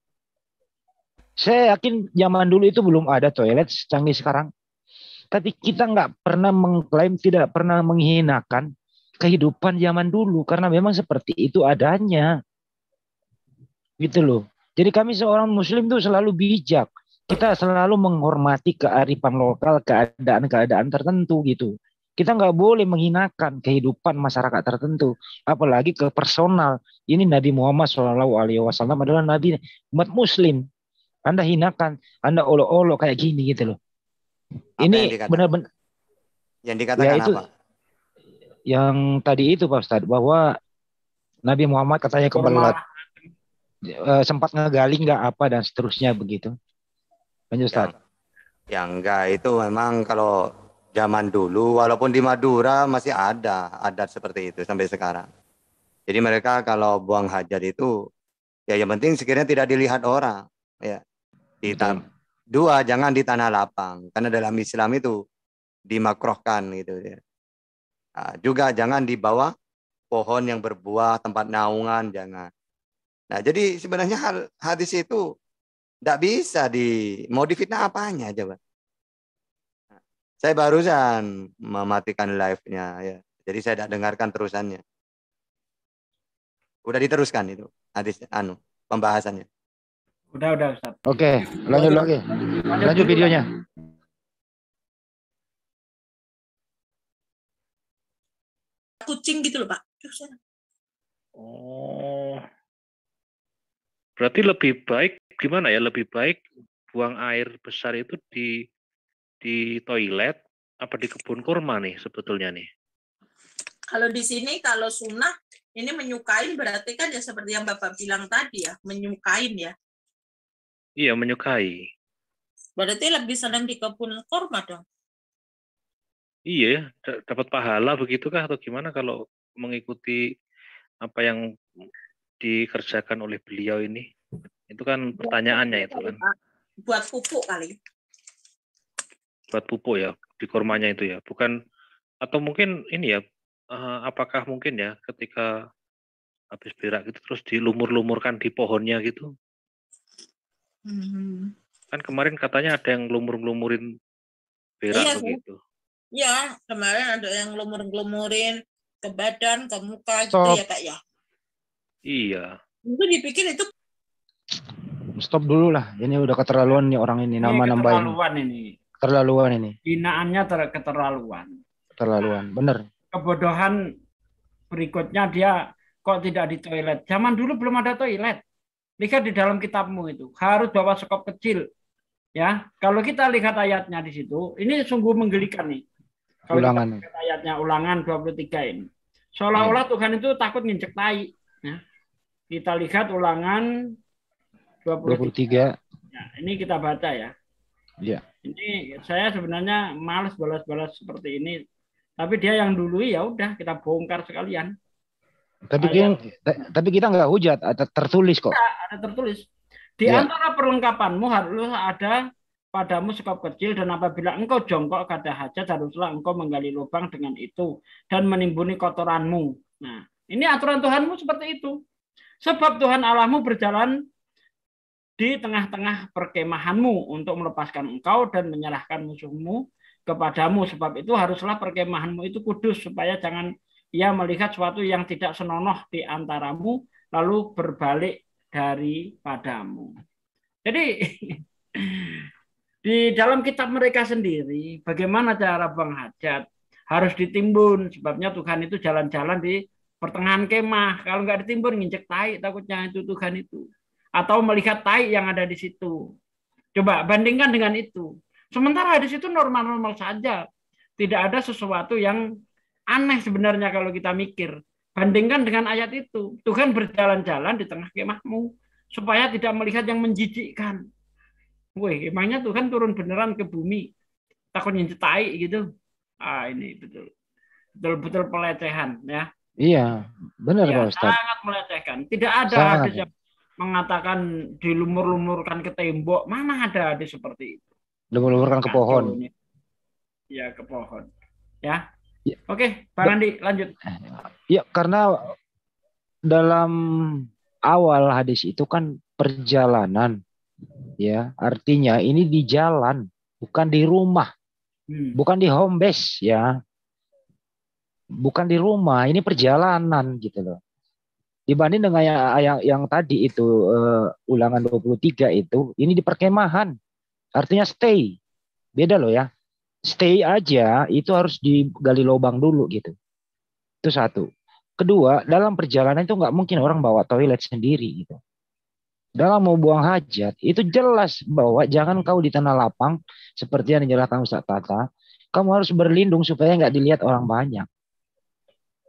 Saya yakin zaman dulu itu belum ada toilet secanggih sekarang. Tapi kita nggak pernah mengklaim, tidak pernah menghinakan kehidupan zaman dulu. Karena memang seperti itu adanya. Gitu loh. Jadi kami seorang muslim tuh selalu bijak. Kita selalu menghormati kearifan lokal, keadaan-keadaan tertentu gitu. Kita nggak boleh menghinakan kehidupan masyarakat tertentu. Apalagi ke personal. Ini Nabi Muhammad shallallahu alaihi wasallam adalah Nabi umat muslim. Anda hinakan, Anda olok-olok kayak gini gitu loh. Apa yang Ini dikatakan? benar-benar Yang dikatakan ya itu apa? yang tadi itu Pak Ustadz, bahwa Nabi Muhammad katanya kebelat, eh, sempat ngegali nggak apa dan seterusnya begitu. Lanjut Ustadz. Ya enggak, itu memang kalau zaman dulu, walaupun di Madura masih ada adat seperti itu sampai sekarang. Jadi mereka kalau buang hajat itu, ya yang penting sekiranya tidak dilihat orang. Ya, di Betul. dua, jangan di tanah lapang, karena dalam Islam itu dimakrohkan gitu ya. Nah, juga jangan di bawah pohon yang berbuah, tempat naungan, jangan. Nah, jadi sebenarnya hal hadis itu tidak bisa di mau difitnah apanya coba. Saya barusan mematikan live-nya ya. Jadi saya tidak dengarkan terusannya. Udah diteruskan itu hadis anu pembahasannya. Udah, udah Ustaz. Oke, lanjut lagi. Lanjut videonya. Kucing gitu loh Pak. Oh, berarti lebih baik gimana ya? Lebih baik buang air besar itu di di toilet apa di kebun kurma nih sebetulnya nih? Kalau di sini kalau sunnah ini menyukain berarti kan ya seperti yang Bapak bilang tadi ya, menyukain ya. Iya, menyukai. Berarti lebih senang di kebun kurma dong. Iya, dapat pahala begitukah atau gimana kalau mengikuti apa yang dikerjakan oleh beliau ini? Itu kan pertanyaannya itu kan. Buat pupuk kali. Buat pupuk ya, di kurmanya itu ya. Bukan, atau mungkin ini ya, apakah mungkin ya ketika habis berak gitu terus dilumur-lumurkan di pohonnya gitu? Hmm. Kan kemarin katanya ada yang lumur-lumurin berak Iya, begitu. Ya, kemarin ada yang lumur-lumurin ke badan, ke muka Stop. gitu ya Kak ya. Iya. Itu dipikir itu. Stop dulu lah. Ini udah keterlaluan nih orang ini, nama nambahin. Keterlaluan ini. Keterlaluan ini. Binaannya ter keterlaluan. Keterlaluan, bener. Kebodohan berikutnya dia kok tidak di toilet. Zaman dulu belum ada toilet. Lihat di dalam kitabmu itu harus bawa sekop kecil. Ya, kalau kita lihat ayatnya di situ, ini sungguh menggelikan nih. Kalau Ulangan. kita lihat ayatnya Ulangan dua puluh tiga ini. Seolah-olah ya. Tuhan itu takut nginjek tai. Ya. Kita lihat Ulangan dua puluh tiga. Ya, ini kita baca ya. Ya. Ini saya sebenarnya malas balas-balas seperti ini. Tapi dia yang dulu ya udah kita bongkar sekalian. Tapi Ayat. kita, tapi kita nggak hujat, ada tertulis kok. Ya, ada tertulis. Di ya. Antara perlengkapanmu harus ada padamu sekop kecil dan apabila engkau jongkok kada hajat haruslah engkau menggali lubang dengan itu dan menimbuni kotoranmu. Nah, ini aturan Tuhanmu seperti itu. Sebab Tuhan Allahmu berjalan di tengah-tengah perkemahanmu untuk melepaskan engkau dan menyerahkan musuhmu kepadamu. Sebab itu haruslah perkemahanmu itu kudus supaya jangan ia melihat sesuatu yang tidak senonoh di antaramu lalu berbalik daripadamu. Jadi di dalam kitab mereka sendiri bagaimana cara buang hajat harus ditimbun, sebabnya Tuhan itu jalan-jalan di pertengahan kemah. Kalau nggak ditimbun nginjek tai takutnya itu Tuhan itu. Atau melihat tai yang ada di situ. Coba bandingkan dengan itu. Sementara di situ normal-normal saja. Tidak ada sesuatu yang aneh sebenarnya kalau kita mikir. Bandingkan dengan ayat itu. Tuhan berjalan-jalan di tengah kemahmu supaya tidak melihat yang menjijikkan. Wih, emangnya Tuhan turun beneran ke bumi takut nginjek tai gitu. Ah, ini betul. Betul-betul pelecehan ya. Iya, benar ya, Pak Ustaz. Sangat melecehkan. Tidak ada sangat. hadis yang mengatakan dilumur-lumurkan ke tembok. Mana ada hadis seperti itu? Lumur-lumurkan ke pohon. Ya, ke pohon. Ya. ya. Oke, Bang Andi, lanjut. Ya, karena dalam awal hadis itu kan perjalanan. Ya, artinya ini di jalan, bukan di rumah. Hmm. Bukan di home base ya. Bukan di rumah, ini perjalanan gitu loh. Dibanding dengan yang yang, yang tadi itu uh, Ulangan dua puluh tiga itu, ini di perkemahan. Artinya stay. Beda loh ya. Stay aja itu harus digali lubang dulu gitu. Itu satu. Kedua, dalam perjalanan itu nggak mungkin orang bawa toilet sendiri gitu. Dalam mau buang hajat itu jelas bahwa jangan kau di tanah lapang seperti yang dijelaskan Ustaz Tata. Kamu harus berlindung supaya nggak dilihat orang banyak.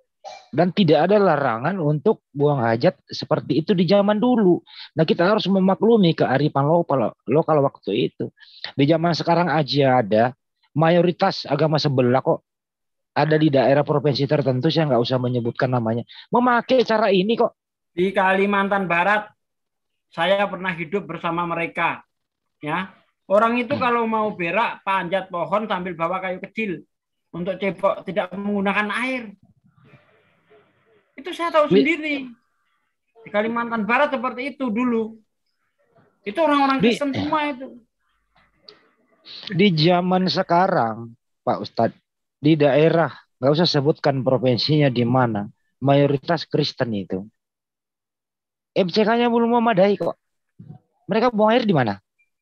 Dan tidak ada larangan untuk buang hajat seperti itu di zaman dulu. Nah, kita harus memaklumi kearifan lokal, lokal waktu itu. Di zaman sekarang aja ada mayoritas agama sebelah kok ada di daerah provinsi tertentu, saya nggak usah menyebutkan namanya, memakai cara ini kok. Di Kalimantan Barat, saya pernah hidup bersama mereka. Ya, orang itu kalau mau berak panjat pohon sambil bawa kayu kecil untuk cebok, tidak menggunakan air. Itu saya tahu sendiri. Di Kalimantan Barat seperti itu dulu. Itu orang-orang Kristen semua itu. Di zaman sekarang, Pak Ustadz, di daerah, nggak usah sebutkan provinsinya di mana, mayoritas Kristen itu. M C K-nya belum memadai kok. Mereka buang air di mana?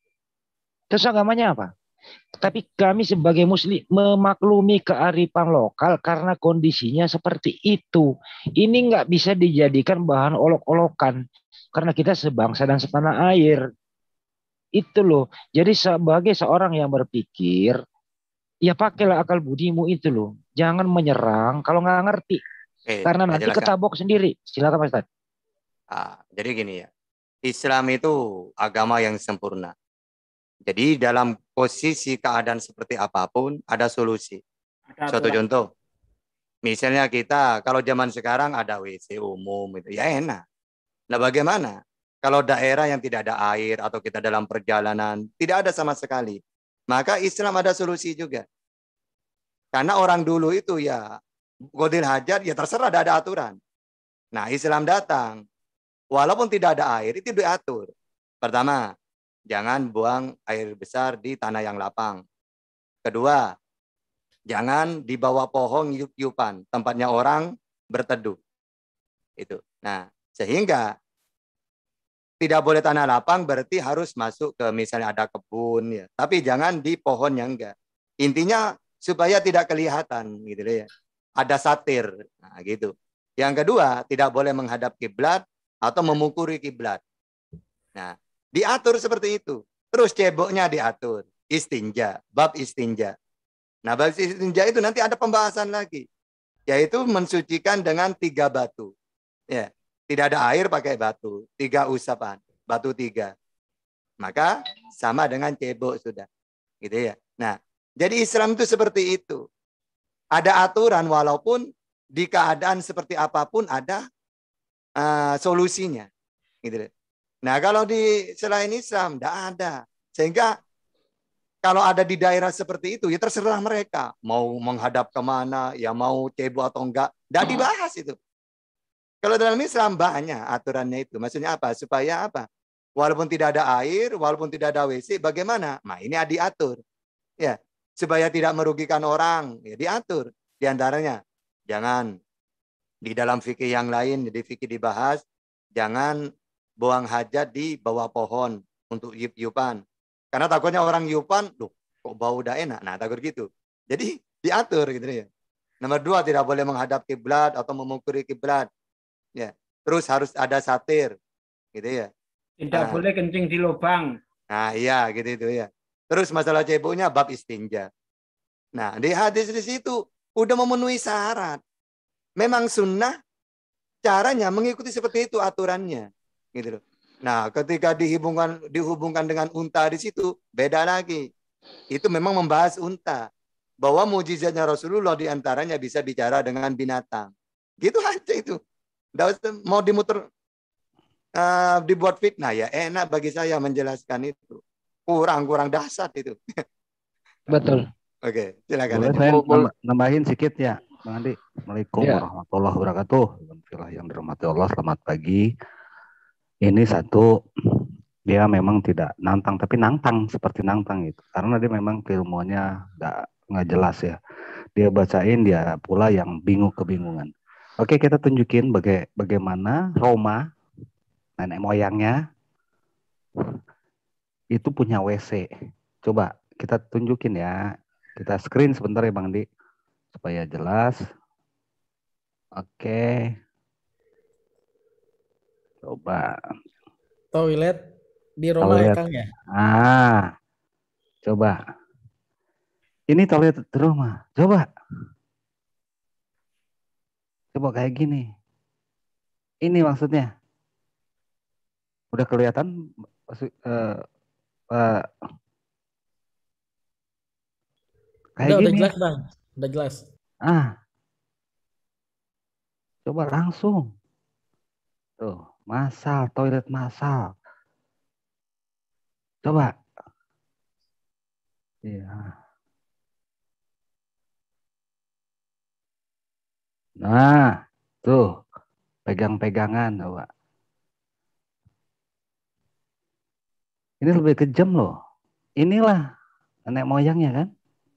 Terus agamanya apa? Tapi kami sebagai muslim memaklumi kearifan lokal karena kondisinya seperti itu. Ini nggak bisa dijadikan bahan olok-olokan karena kita sebangsa dan setanah air. Itu loh. Jadi sebagai seorang yang berpikir, ya pakailah akal budimu itu loh. Jangan menyerang kalau nggak ngerti. Oke, karena nanti jelaskan. ketabok sendiri. Silakan Pak Ustadz. Ah, jadi gini ya. Islam itu agama yang sempurna. Jadi dalam posisi keadaan seperti apapun ada solusi. Ada Suatu aturan. contoh, misalnya kita kalau zaman sekarang ada W C umum itu ya enak. Nah bagaimana kalau daerah yang tidak ada air atau kita dalam perjalanan tidak ada sama sekali, maka Islam ada solusi juga. Karena orang dulu itu ya qadil hajat ya terserah ada, ada aturan. Nah Islam datang, walaupun tidak ada air itu diatur. Pertama, jangan buang air besar di tanah yang lapang. Kedua, jangan di bawah pohon yup-yupan, tempatnya orang berteduh. Itu. Nah, sehingga tidak boleh tanah lapang berarti harus masuk ke misalnya ada kebun ya. Tapi jangan di pohon yang enggak. Intinya supaya tidak kelihatan gitu ya. Ada satir. Nah, gitu. Yang kedua, tidak boleh menghadap kiblat atau memukuri kiblat. Nah, diatur seperti itu. Terus ceboknya diatur. Istinja, bab istinja. Nah, bab istinja itu nanti ada pembahasan lagi. Yaitu mensucikan dengan tiga batu. Ya, tidak ada air pakai batu. Tiga usapan. Batu tiga. Maka sama dengan cebok sudah. Gitu ya. Nah, jadi Islam itu seperti itu. Ada aturan walaupun di keadaan seperti apapun ada uh, solusinya. Gitu. Nah, kalau di selain Islam tidak ada. Sehingga kalau ada di daerah seperti itu, ya terserah mereka. Mau menghadap kemana, ya mau cebok atau enggak. Tidak dibahas itu. Kalau dalam Islam banyak aturannya itu. Maksudnya apa? Supaya apa? Walaupun tidak ada air, walaupun tidak ada W C, bagaimana? Nah, ini diatur. Ya, supaya tidak merugikan orang, ya diatur. Di antaranya, jangan di dalam fikih yang lain, di fikih dibahas, jangan buang hajat di bawah pohon untuk yup-yupan. Karena takutnya orang yupan, loh, kok bau udah enak. Nah, takut gitu. Jadi diatur gitu ya. Nomor dua, tidak boleh menghadap kiblat atau memukuri kiblat. Ya. Terus harus ada satir. Gitu ya. Tidak nah, boleh kencing di lubang. Nah, iya gitu itu ya. Terus masalah ceboknya bab istinja. Nah, di hadis di situ udah memenuhi syarat. Memang sunnah caranya mengikuti seperti itu aturannya. Gitu loh. Nah, ketika dihubungkan dihubungkan dengan unta di situ beda lagi. Itu memang membahas unta. Bahwa mujizatnya Rasulullah diantaranya bisa bicara dengan binatang. Gitu aja itu. Mau dimuter uh, dibuat fitnah ya enak bagi saya menjelaskan itu. Kurang-kurang dasar itu. Betul. Oke, silakan. Boleh aja. saya nambah, nambahin sedikit ya, Bang Andi. Assalamualaikum Ya. warahmatullahi wabarakatuh. Yang dirahmati Allah, selamat pagi. Ini satu, dia memang tidak nantang, tapi nantang seperti nantang gitu. Karena dia memang keilmuannya nggak nggak jelas ya. Dia bacain, dia pula yang bingung kebingungan. Oke, kita tunjukin baga bagaimana Roma, nenek moyangnya, itu punya W C. Coba kita tunjukin ya. Kita screen sebentar ya Bang Di, supaya jelas. Oke. Coba. Toilet di Roma ya Kang ya? Ah, coba. Ini toilet di rumah. Coba. Coba kayak gini. Ini maksudnya. Udah kelihatan maksud, uh, uh, kayak Udah, udah gini. jelas bang, udah jelas. Ah, coba langsung. Tuh, massal, toilet massal. Coba. Iya. Nah, tuh, pegang-pegangan, coba. Ini lebih kejam loh. Inilah nenek moyangnya kan.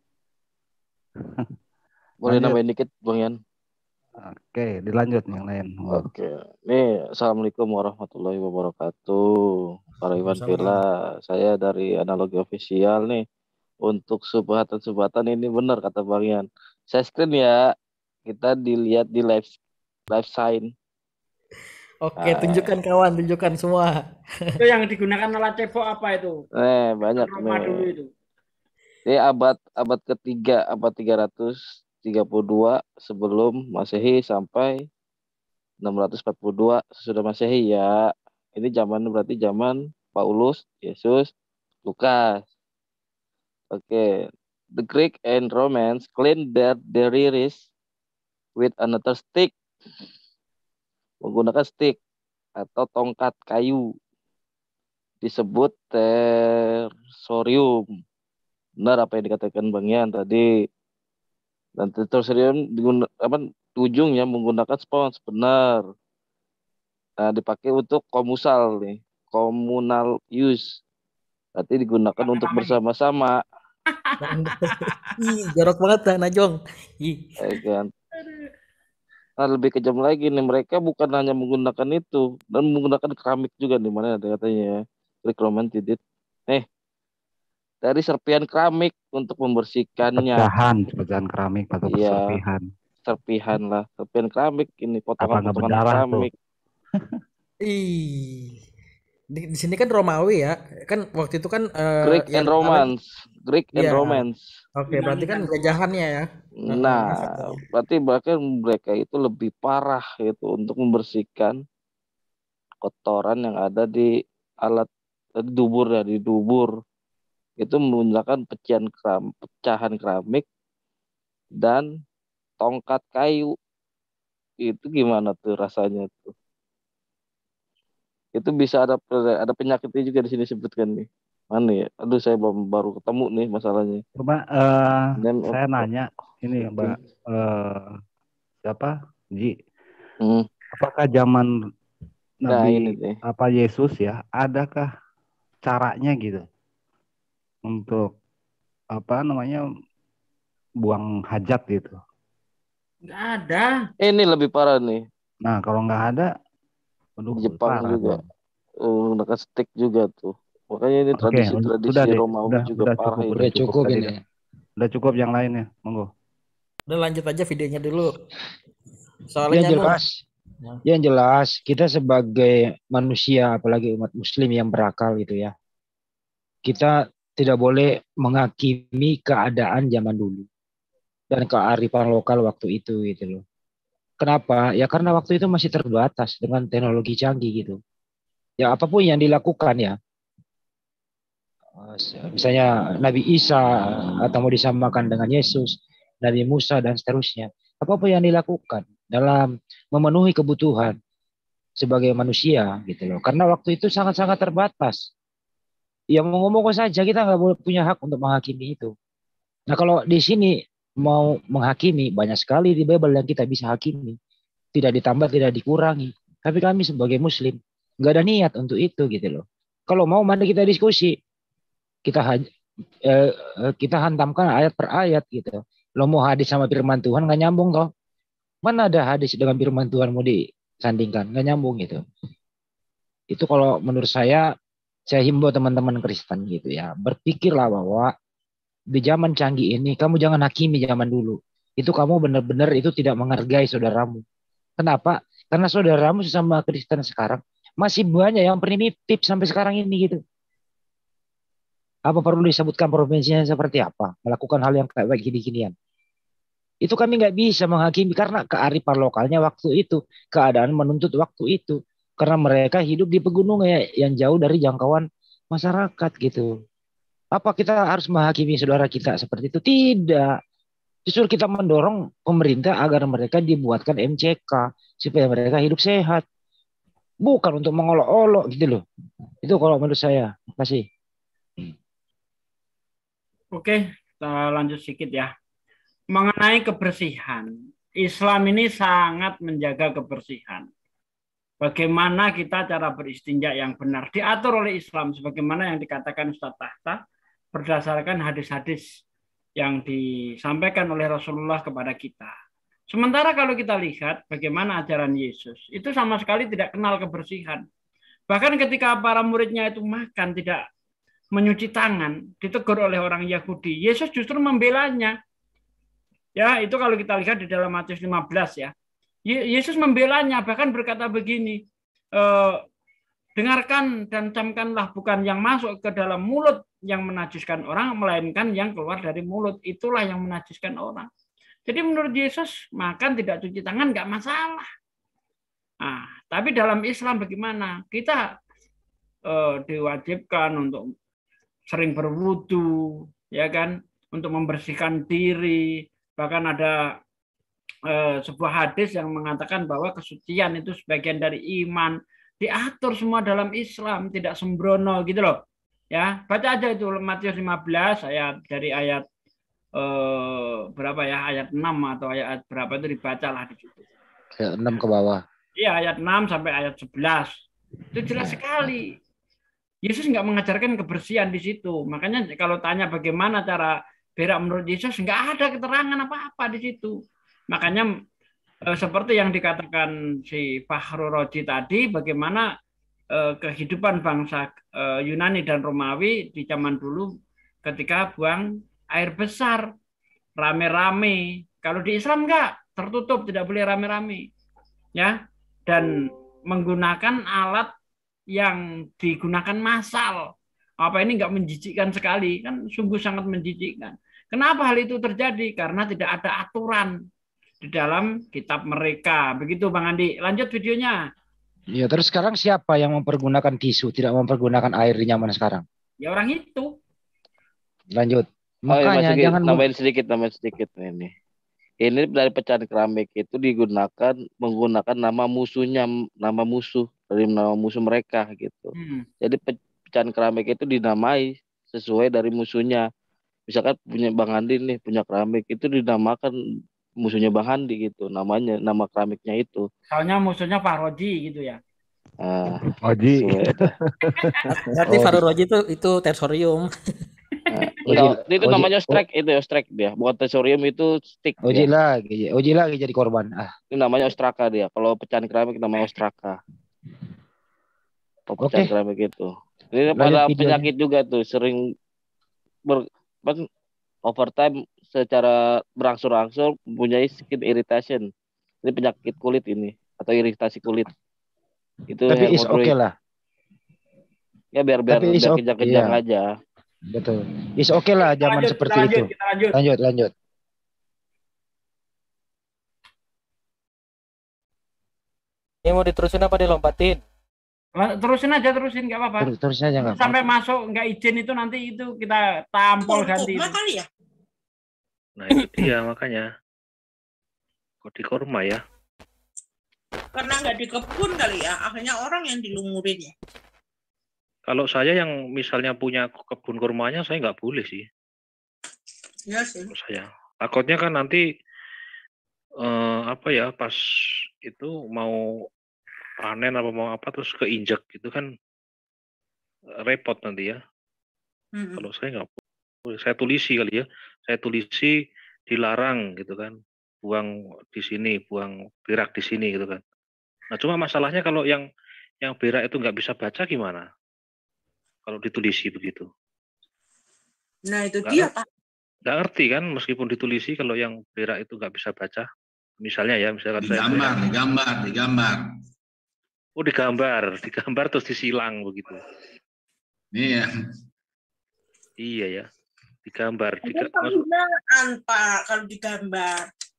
Boleh Lanjut. nambahin dikit Bang Yan? Oke, dilanjut yang lain. Oh. Oke, nih assalamualaikum warahmatullahi wabarakatuh. Para Iwan Villa, saya dari Analogi Official nih. Untuk subhatan-subhatan ini benar kata Bang Yan. Saya screen ya, kita dilihat di live live sign. Oke, tunjukkan kawan, tunjukkan semua. Itu yang digunakan alat cebok apa itu? Eh, banyak Roma nih. dulu itu. Ini abad abad ketiga, abad tiga ratus tiga puluh dua sebelum Masehi sampai enam ratus empat puluh dua sesudah Masehi ya. Ini zaman berarti zaman Paulus, Yesus, Lukas. Oke, okay. The Greek and Romans clean their deriris with another stick. Menggunakan stick atau tongkat kayu. Disebut tersorium. Benar apa yang dikatakan Bang Yan tadi. Dan tersorium digunakan apa ujungnya menggunakan spons, benar. Nah, dipakai untuk komusal nih, communal use. Berarti digunakan untuk bersama-sama. Ih, jorok banget lah Najong. Ih. Kan. Nah, lebih kejam lagi nih, mereka bukan hanya menggunakan itu dan menggunakan keramik juga nih, mana ada katanya Greek Roman did it. Eh, dari serpihan keramik untuk membersihkannya. Pecahan, pecahan keramik atau iya, serpihan. Serpihan lah, serpihan keramik ini potongan-potongan keramik. Ih. Di, di sini kan Romawi ya, kan waktu itu kan uh, Greek and Romance, Greek and iya. Romance. Oke, okay, berarti kan jajahannya ya. Nah, uh, berarti bahkan mereka itu lebih parah itu untuk membersihkan kotoran yang ada di alat di dubur ya, di dubur. Itu menggunakan pecahan keram, pecahan keramik dan tongkat kayu. Itu gimana tuh rasanya tuh? Itu bisa ada ada penyakitnya juga di sini sebutkan nih. Mana ya? Aduh, saya belum baru ketemu nih masalahnya. Coba uh, saya of, nanya ini Mbak uh, siapa? Ji. Hmm. Apakah zaman nah, Nabi ini deh. apa Yesus ya, adakah caranya gitu untuk apa namanya buang hajat gitu? Nggak ada. Ini lebih parah nih. Nah, kalau nggak ada Aduh, Jepang juga menggunakan uh, stick juga tuh. Makanya ini okay, tradisi-tradisi udah Romawi udah, juga udah parah cukup, ini. Udah cukup ini. Kan. Udah cukup yang lainnya, monggo. Udah lanjut aja videonya dulu. Soalnya yang jelas, ya. yang jelas kita sebagai manusia, apalagi umat Muslim yang berakal gitu ya, kita tidak boleh menghakimi keadaan zaman dulu dan kearifan lokal waktu itu gitu loh. Kenapa? Ya karena waktu itu masih terbatas dengan teknologi canggih gitu. Ya apapun yang dilakukan ya. Misalnya Nabi Isa atau mau disamakan dengan Yesus, Nabi Musa dan seterusnya. Apapun yang dilakukan dalam memenuhi kebutuhan sebagai manusia gitu loh. Karena waktu itu sangat-sangat terbatas. Ya mau ngomong saja kita nggak boleh punya hak untuk menghakimi itu. Nah kalau di sini mau menghakimi banyak sekali di Bible yang kita bisa hakimi, tidak ditambah tidak dikurangi. Tapi kami sebagai Muslim nggak ada niat untuk itu gitu loh. Kalau mau mari kita diskusi, kita eh, kita hantamkan ayat per ayat gitu. Lo mau hadis sama firman Tuhan nggak nyambung toh? Mana ada hadis dengan firman Tuhan mau disandingkan, nggak nyambung gitu. Itu kalau menurut saya, saya himbau teman-teman Kristen gitu ya, berpikirlah bahwa di zaman canggih ini, kamu jangan hakimi zaman dulu. Itu kamu benar-benar itu tidak menghargai saudaramu. Kenapa? Karena saudaramu sesama Kristen sekarang masih banyak yang primitif sampai sekarang ini gitu. Apa perlu disebutkan provinsinya seperti apa? Melakukan hal yang kayak gini-ginian. Itu kami nggak bisa menghakimi karena kearifan lokalnya waktu itu, keadaan menuntut waktu itu. Karena mereka hidup di pegunungan ya, yang jauh dari jangkauan masyarakat gitu. Apa kita harus menghakimi saudara kita seperti itu? Tidak. Justru kita mendorong pemerintah agar mereka dibuatkan M C K supaya mereka hidup sehat. Bukan untuk mengolok-olok gitu loh. Itu kalau menurut saya. Terima kasih. Oke, kita lanjut sedikit ya. Mengenai kebersihan, Islam ini sangat menjaga kebersihan. Bagaimana kita cara beristinja yang benar diatur oleh Islam sebagaimana yang dikatakan Ustaz Tahta berdasarkan hadis-hadis yang disampaikan oleh Rasulullah kepada kita. Sementara kalau kita lihat bagaimana ajaran Yesus, itu sama sekali tidak kenal kebersihan. Bahkan ketika para muridnya itu makan tidak menyuci tangan, ditegur oleh orang Yahudi, Yesus justru membelanya. Ya, itu kalau kita lihat di dalam Matius lima belas ya. Yesus membelanya, bahkan berkata begini, e, dengarkan dan camkanlah bukan yang masuk ke dalam mulut yang menajiskan orang, melainkan yang keluar dari mulut. Itulah yang menajiskan orang. Jadi menurut Yesus, makan tidak cuci tangan nggak masalah. Nah, tapi dalam Islam bagaimana? Kita e, diwajibkan untuk sering berwudu, ya kan, untuk membersihkan diri. Bahkan ada eh, sebuah hadis yang mengatakan bahwa kesucian itu sebagian dari iman, diatur semua dalam Islam, tidak sembrono gitu loh. Ya, baca aja itu Matius lima belas ayat dari ayat eh, berapa ya? Ayat enam atau ayat berapa itu dibacalah di situ. Ayat enam ke bawah. Iya, ayat enam sampai ayat sebelas. Itu jelas sekali. Yesus nggak mengajarkan kebersihan di situ. Makanya kalau tanya bagaimana cara berak menurut Yesus, nggak ada keterangan apa-apa di situ. Makanya eh, seperti yang dikatakan si Fahru Roji tadi, bagaimana eh, kehidupan bangsa eh, Yunani dan Romawi di zaman dulu ketika buang air besar, rame-rame. Kalau di Islam nggak, tertutup, tidak boleh rame-rame. Ya, dan menggunakan alat yang digunakan massal. Apa ini nggak menjijikkan sekali? Kan sungguh sangat menjijikkan. Kenapa hal itu terjadi? Karena tidak ada aturan di dalam kitab mereka. Begitu Bang Andi. Lanjut videonya. Ya, terus sekarang siapa yang mempergunakan tisu, tidak mempergunakan air di zaman sekarang? Ya orang itu. Lanjut. Makanya oh, ya, jangan nambahin sedikit, nambahin sedikit ini. Ini dari pecahan keramik itu digunakan menggunakan nama musuhnya, nama musuh dari nama musuh mereka gitu. Hmm. Jadi pecahan keramik itu dinamai sesuai dari musuhnya. Misalkan punya Bang Andi nih punya keramik itu dinamakan musuhnya Bang Andi gitu, namanya nama keramiknya itu. Soalnya musuhnya Pak Roji gitu ya. Ah, Roji. Berarti oh. Pak Roji itu itu tersorium. Nah, enggak, itu Oji, namanya strike itu ya strike dia, bukan tersorium itu stick. Oji dia. lagi, Oji lagi jadi korban. Ah. Itu namanya ostraka dia. Kalau pecahan keramik namanya ostraka. Oh, pecahan okay. keramik itu. Ini pada penyakit juga tuh sering ber overtime secara berangsur-angsur mempunyai skin irritation. Ini penyakit kulit ini atau iritasi kulit. Itu tapi is oke okay lah. Ya biar biar biar kejang-kejang iya. aja. Betul. Is oke okay lah zaman lanjut, seperti lanjut, itu. Lanjut. lanjut, lanjut. Ini mau diterusin apa dilompatin? Terusin aja, terusin nggak apa-apa. Terus, terusin aja nggak sampai apa-apa. Masuk nggak izin itu nanti itu kita tampol ganti. Kali ya? Nah itu dia makanya. Kok di kurma ya? Karena nggak di kebun kali ya, akhirnya orang yang dilumurin ya. Kalau saya yang misalnya punya kebun kurmanya, saya nggak boleh sih. Iya sih. Kalau saya takutnya kan nanti eh, apa ya pas itu mau panen apa mau apa terus keinjek gitu kan repot nanti ya. Mm-hmm. Kalau saya nggak boleh, saya tulisi kali ya, saya tulisi dilarang gitu kan, buang di sini, buang berak di sini gitu kan. Nah cuma masalahnya kalau yang yang berak itu nggak bisa baca gimana? Kalau ditulisi begitu. Nah itu gak dia Pak. Nggak ngerti kan meskipun ditulisi kalau yang berak itu nggak bisa baca. Misalnya ya misalkan digambar, saya digambar, digambar. Oh digambar, digambar terus disilang begitu. Iya. Iya ya, digambar. Diga- penggunaan Pak kalau digambar.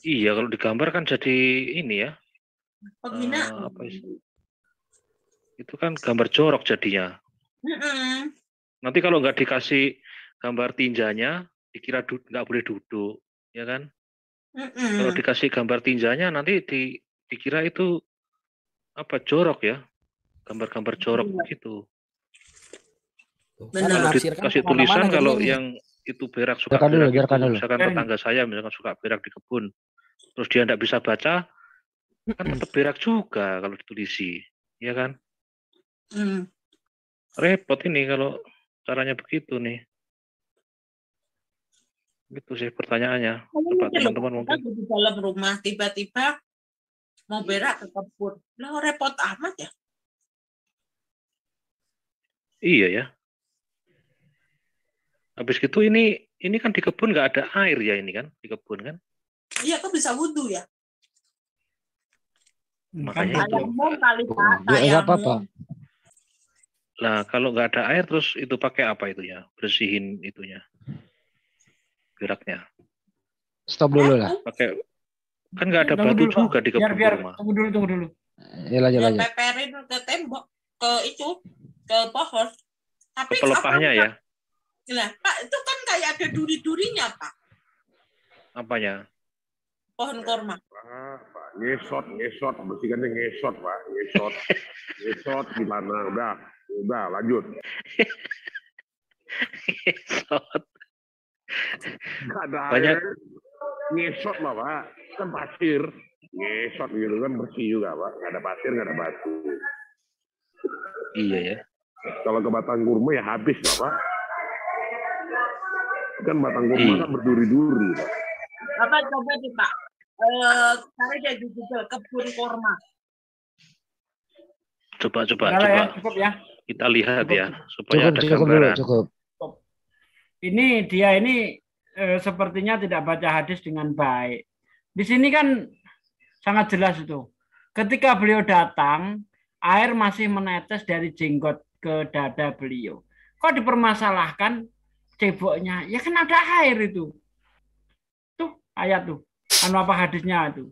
Iya, kalau digambar kan jadi ini ya. Penghinaan. Uh, apa itu kan gambar jorok jadinya. Mm-mm. Nanti kalau nggak dikasih gambar tinjanya, dikira du- nggak boleh duduk, ya kan? Mm-mm. Kalau dikasih gambar tinjanya, nanti di, dikira itu apa jorok ya, gambar-gambar jorok Iya. begitu. Benar. Kalau dikasih tulisan kalau yang itu berak suka Biarkan dulu, berak biarkan itu, dulu. misalkan tetangga saya misalkan suka berak di kebun, terus dia nggak bisa baca, kan tetap berak juga kalau ditulisi, ya kan? Mm. Repot ini kalau caranya begitu nih. Gitu sih pertanyaannya. Coba teman-teman mungkin. Di dalam rumah tiba-tiba mau berak ke kebun, lah repot amat ya. Iya ya. Habis gitu ini ini kan di kebun nggak ada air ya ini kan di kebun kan? Iya, kok bisa wudhu ya? Makanya itu. Kali Nggak apa-apa. Nah kalau nggak ada air terus itu pakai apa itu ya? Bersihin itunya, beraknya. Stop dulu lah. Pakai kan nggak ada Tunggu batu dulu, juga Pak. di kebun Biar, biar, rumah. tunggu dulu, tunggu dulu. Ya lanjut Ya, lanjut. peperin ke tembok, ke itu, ke pohon. Tapi Ke pelepahnya apa, ya? Nah, Pak, itu kan kayak ada duri-durinya, Pak. Apanya? Pohon korma. Ah, Pak, ngesot, ngesot, bersihkannya ngesot, Pak, ngesot, ngesot gimana? Udah, udah, lanjut. Ngesot. Nggak ada Banyak. air, ngesot lah, Pak, kan pasir, ngesot gitu kan bersih juga, Pak. Nggak ada pasir, nggak ada batu. Iya ya. Kalau ke batang kurma ya habis lah, Pak. Kan batang kurma Iya. kan berduri-duri, Pak. Apa coba nih, Pak? Eh, cari deh di Google kebun korma. Coba coba Udah lah coba. ya, cukup ya. Kita lihat Cukup. ya supaya Cukup ada cukup dulu, gambaran. cukup. Ini dia ini eh, sepertinya tidak baca hadis dengan baik. Di sini kan sangat jelas itu. Ketika beliau datang, air masih menetes dari jenggot ke dada beliau. Kok dipermasalahkan ceboknya? Ya kan ada air itu. Tuh ayat tuh. Anu apa hadisnya itu.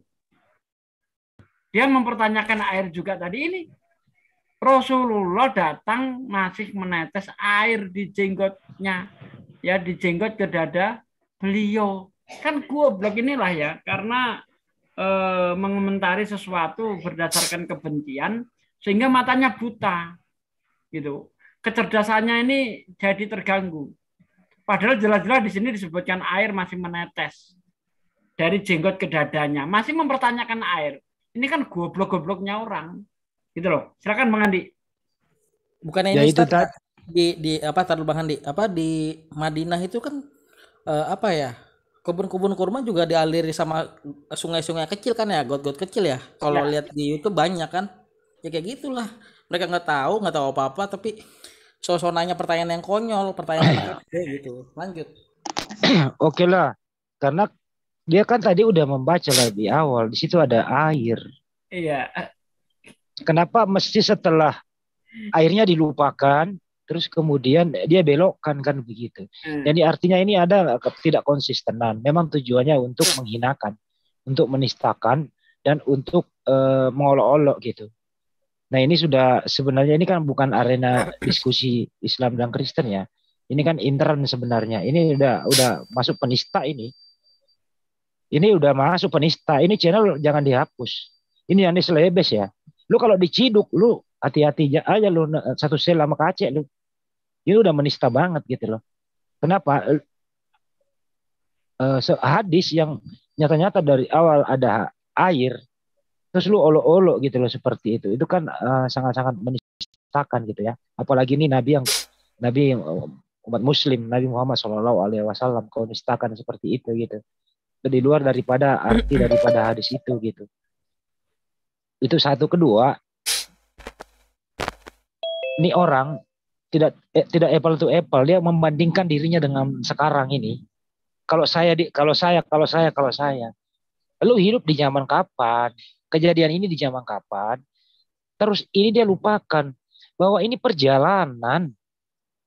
Dia mempertanyakan air juga tadi ini. Rasulullah datang masih menetes air di jenggotnya. Ya di jenggot ke dada beliau. Kan goblok inilah ya. Karena eh, mengomentari sesuatu berdasarkan kebencian sehingga matanya buta. Gitu. Kecerdasannya ini jadi terganggu. Padahal jelas-jelas di sini disebutkan air masih menetes dari jenggot ke dadanya. Masih mempertanyakan air. Ini kan goblok-gobloknya orang. Gitu loh. Silakan Bang Andi. Bukannya Ya ini itu Ustaz, tadi. di di apa taruh Bang Andi, apa di Madinah itu kan eh, apa ya? Kebun-kebun kurma juga dialiri sama sungai-sungai kecil kan ya, got-got kecil ya. Kalau Ya. lihat di YouTube banyak kan. Ya kayak gitulah. Mereka nggak tahu, nggak tahu apa-apa tapi sosok nanya pertanyaan yang konyol, pertanyaan yang S D gitu. Lanjut. Oke lah. Karena dia kan tadi udah membaca lah di awal. Di situ ada air. Iya. Kenapa mesti setelah airnya dilupakan, terus kemudian dia belokkan kan begitu. Hmm. Jadi artinya ini ada tidak konsistenan. Memang tujuannya untuk menghinakan, untuk menistakan, dan untuk uh, mengolok-olok gitu. Nah ini sudah sebenarnya ini kan bukan arena diskusi Islam dan Kristen ya. Ini kan intern sebenarnya. Ini udah udah masuk penista ini. Ini udah masuk penista. Ini channel jangan dihapus. Ini yang diselebes ya. Lu kalau diciduk, lu hati-hati aja lu satu sel sama kacek lu. Ini udah menista banget gitu loh. Kenapa? Uh, hadis yang nyata-nyata dari awal ada air, terus lu olok-olok gitu loh seperti itu. Itu kan uh, sangat-sangat menistakan gitu ya. Apalagi ini Nabi yang Nabi yang umat Muslim, Nabi Muhammad shallallahu alaihi wasallam kau nistakan seperti itu gitu. Di luar daripada arti daripada hadis itu gitu. Itu satu. Kedua, ini orang tidak eh, tidak apple to apple, dia membandingkan dirinya dengan sekarang ini. Kalau saya di kalau saya kalau saya kalau saya lu hidup di zaman kapan, kejadian ini di zaman kapan, terus ini dia lupakan bahwa ini perjalanan,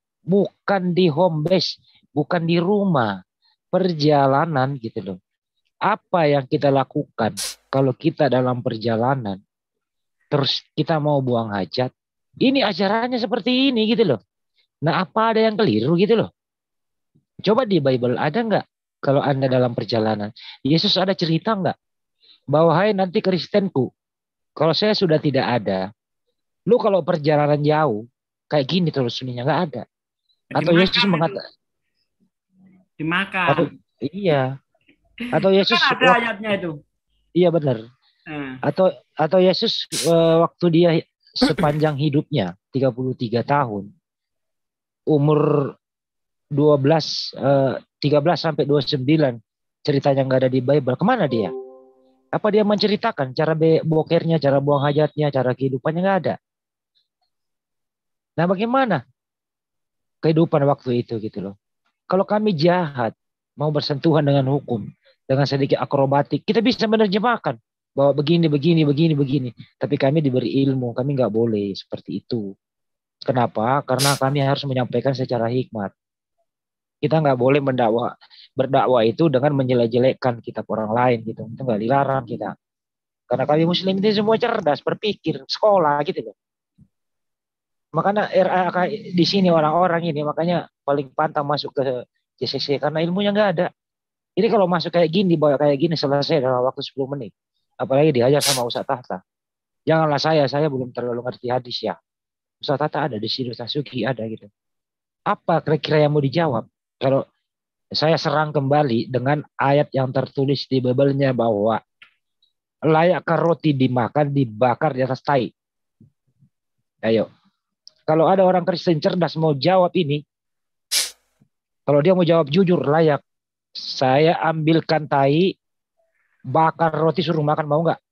bukan di home base, bukan di rumah, perjalanan gitu loh. apa yang kita lakukan kalau kita dalam perjalanan terus kita mau buang hajat, ini ajarannya seperti ini gitu loh. Nah, apa ada yang keliru gitu loh? Coba di Bible ada nggak kalau Anda dalam perjalanan, Yesus ada cerita nggak bahwa hai nanti Kristenku, kalau saya sudah tidak ada, lu kalau perjalanan jauh kayak gini terus suninya nggak ada. Atau Dimakan Yesus itu. mengatakan, Dimakan. atau, iya. Atau Yesus Kan ada wak- ayatnya itu. iya benar. Nah, Atau atau Yesus eh, waktu dia sepanjang hidupnya tiga puluh tiga tahun, umur dua belas eh, tiga belas sampai dua puluh sembilan ceritanya nggak ada di Bible. Kemana dia? Apa dia menceritakan cara be- bokernya, cara buang hajatnya, cara kehidupannya? Nggak ada. Nah, bagaimana kehidupan waktu itu gitu loh? Kalau kami jahat, mau bersentuhan dengan hukum, dengan sedikit akrobatik, kita bisa menerjemahkan bahwa begini, begini, begini, begini. Tapi kami diberi ilmu, kami nggak boleh seperti itu. Kenapa? Karena kami harus menyampaikan secara hikmat. Kita nggak boleh mendakwa, berdakwah itu dengan menjelek-jelekkan kitab orang lain gitu. Itu nggak dilarang kita. Karena kami Muslim itu semua cerdas, berpikir, sekolah gitu loh. Makanya R A K di sini orang-orang ini makanya paling pantang masuk ke J C C karena ilmunya nggak ada. Ini kalau masuk kayak gini, bawa kayak gini selesai dalam waktu sepuluh menit. Apalagi diajar sama Ustaz Tahta. Janganlah saya, saya belum terlalu ngerti hadis ya. Ustaz Tahta ada di sini, Ustaz Sugi ada gitu. Apa kira-kira yang mau dijawab? Kalau saya serang kembali dengan ayat yang tertulis di Bible-nya bahwa layakkah roti dimakan, dibakar di atas tai? Ayo. Kalau ada orang Kristen cerdas mau jawab ini, kalau dia mau jawab jujur, layak. Saya ambilkan tai, bakar roti suruh makan, mau nggak?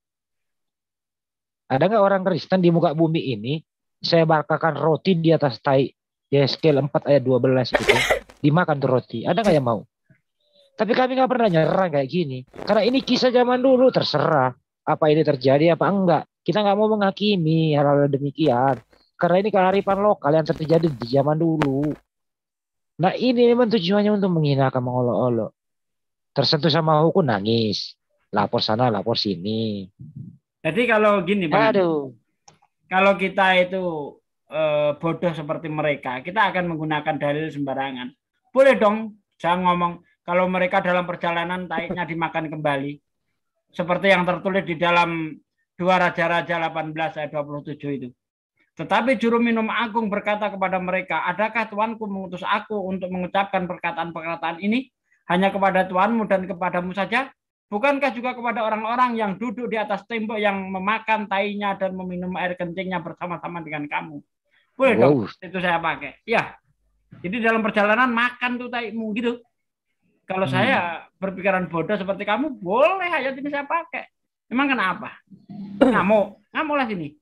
Ada nggak orang Kristen di muka bumi ini, saya bakarkan roti di atas tai, Yeskel empat ayat dua belas gitu, dimakan tuh roti. Ada nggak yang mau? Tapi kami nggak pernah nyerang kayak gini. Karena ini kisah zaman dulu, terserah. Apa ini terjadi, apa enggak. Kita nggak mau menghakimi hal-hal demikian. Karena ini kearifan lokal yang terjadi di zaman dulu. Nah ini memang tujuannya untuk menghinakan, mengolok-olok. Tersentuh sama hukum nangis. Lapor sana, lapor sini. jadi kalau gini Bang, Aduh. kalau kita itu eh, bodoh seperti mereka, kita akan menggunakan dalil sembarangan. Boleh dong, saya ngomong kalau mereka dalam perjalanan taiknya dimakan kembali. Seperti yang tertulis di dalam dua Raja-Raja delapan belas ayat dua puluh tujuh itu. Tetapi juru minum agung berkata kepada mereka, adakah Tuanku mengutus aku untuk mengucapkan perkataan-perkataan ini hanya kepada Tuanmu dan kepadamu saja? Bukankah juga kepada orang-orang yang duduk di atas tembok yang memakan tainya dan meminum air kencingnya bersama-sama dengan kamu? Boleh dong, Wow. itu saya pakai. Ya, jadi dalam perjalanan makan tuh taimu gitu. Kalau Hmm. saya berpikiran bodoh seperti kamu, boleh ayat ini saya pakai. Emang kenapa? Ngamuk, ngamuk lah sini.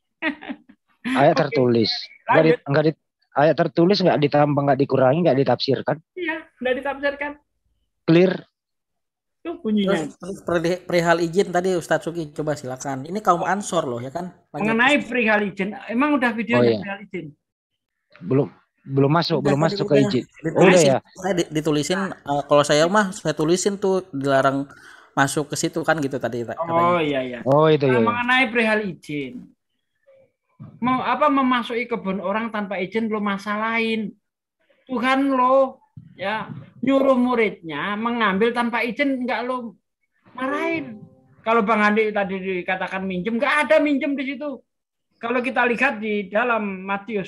Ayat Oke, tertulis. Nggak di, lanjut. nggak di, ayat tertulis nggak ditambah, nggak dikurangi, nggak ditafsirkan. Iya, sudah ditafsirkan. Clear. Itu bunyinya. Terus, terus perih- perihal izin tadi Ustadz Sugi, coba silakan. Ini kaum Ansor loh ya kan? Lanjut. Mengenai perihal izin, emang udah Oh videonya iya. perihal izin? Belum belum masuk, Udah belum tadi masuk ke udah izin. Oh udah ditulisin, ya. saya di- ditulisin. eh, kalau saya mah saya tulisin tuh dilarang masuk ke situ kan gitu tadi Oh katanya. iya iya. Oh itu Nah, ya. mengenai perihal izin, mau apa memasuki kebun orang tanpa izin lo masalahin. Tuhan lo ya nyuruh muridnya mengambil tanpa izin, enggak lo marahin. Kalau Bang Andi tadi dikatakan minjem, enggak ada minjem di situ. Kalau kita lihat di dalam Matius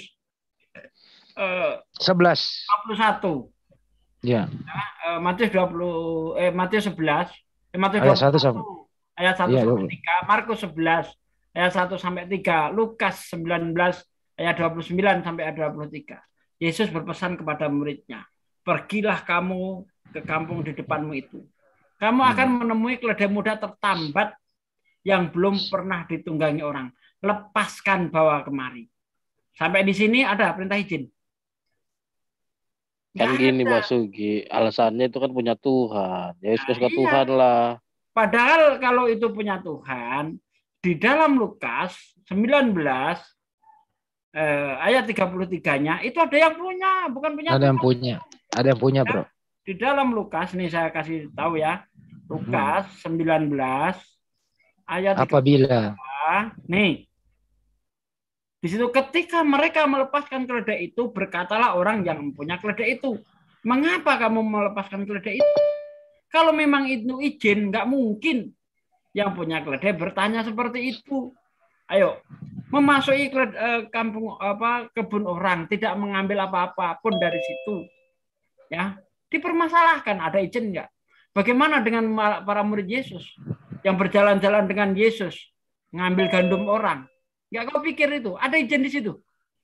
eh, sebelas. dua puluh satu, Ya. eh, Matius dua puluh eh Matius sebelas, eh, Matius Ayat dua puluh satu satu sama. ayat satu Iya, sampai tiga, Markus sebelas ayat satu sampai tiga, Lukas sembilan belas ayat dua puluh sembilan sampai ayat dua puluh tiga. Yesus berpesan kepada muridnya, pergilah kamu ke kampung di depanmu itu. Kamu akan menemui keledai muda tertambat yang belum pernah ditunggangi orang. Lepaskan, bawa kemari. Sampai di sini ada perintah izin. Kan Nggak gini ada. Mas Sugi, alasannya itu kan punya Tuhan. Ya suka suka Iya. Tuhan lah. Padahal kalau itu punya Tuhan, di dalam Lukas sembilan belas eh, ayat tiga puluh tiga-nya itu ada yang punya, bukan punya Ada yang Tuhan. punya. Ada yang punya, Bro. Di dalam Lukas, nih saya kasih tahu ya, Lukas sembilan belas ayat Apabila nih. Di situ ketika mereka melepaskan keledai itu, berkatalah orang yang mempunyai keledai itu, mengapa kamu melepaskan keledai itu? Kalau memang itu izin, nggak mungkin yang punya keledai bertanya seperti itu. Ayo, memasuki keledai, kampung apa kebun orang, tidak mengambil apa-apa pun dari situ. Ya, dipermasalahkan, ada izin nggak? Bagaimana dengan para murid Yesus yang berjalan-jalan dengan Yesus, ngambil gandum orang? Nggak kau pikir itu ada izin di situ?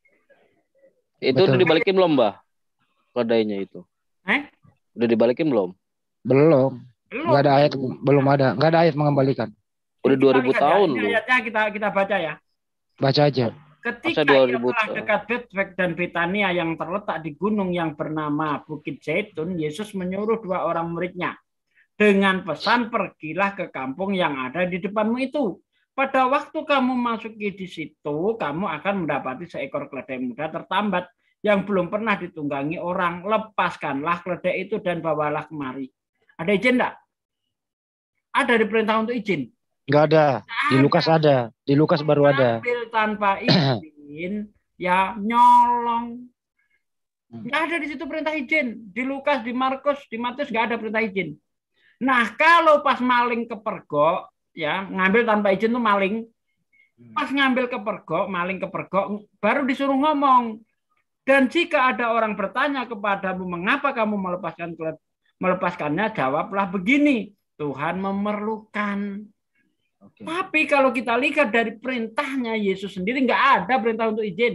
Itu udah dibalikin belum, Mbah? Keledainya itu. Eh? Udah dibalikin belum? Belum. Nggak ada ayat, belum ada. Nggak ada ayat mengembalikan. Udah dua ribu tahun ya. Ayatnya kita kita baca ya. Baca aja. Ketika ia telah dekat Betfag dan Betania yang terletak di gunung yang bernama Bukit Zaitun, Yesus menyuruh dua orang muridnya dengan pesan, pergilah ke kampung yang ada di depanmu itu. Pada waktu kamu masuki di situ, kamu akan mendapati seekor keledai muda tertambat yang belum pernah ditunggangi orang. Lepaskanlah keledai itu dan bawalah kemari. Ada izin enggak? Ada diperintah untuk izin? Enggak ada. Di Lukas ada. Di Lukas baru ada. Ambil tanpa izin, ya nyolong. Enggak ada di situ perintah izin. Di Lukas, di Markus, di Matius enggak ada perintah izin. Nah, kalau pas maling kepergok, ya ngambil tanpa izin tuh maling, pas ngambil kepergok, maling kepergok, baru disuruh ngomong. Dan jika ada orang bertanya kepadamu, mengapa kamu melepaskan melepaskannya, jawablah begini, Tuhan memerlukan. Oke. Tapi kalau kita lihat dari perintahnya Yesus sendiri, nggak ada perintah untuk izin.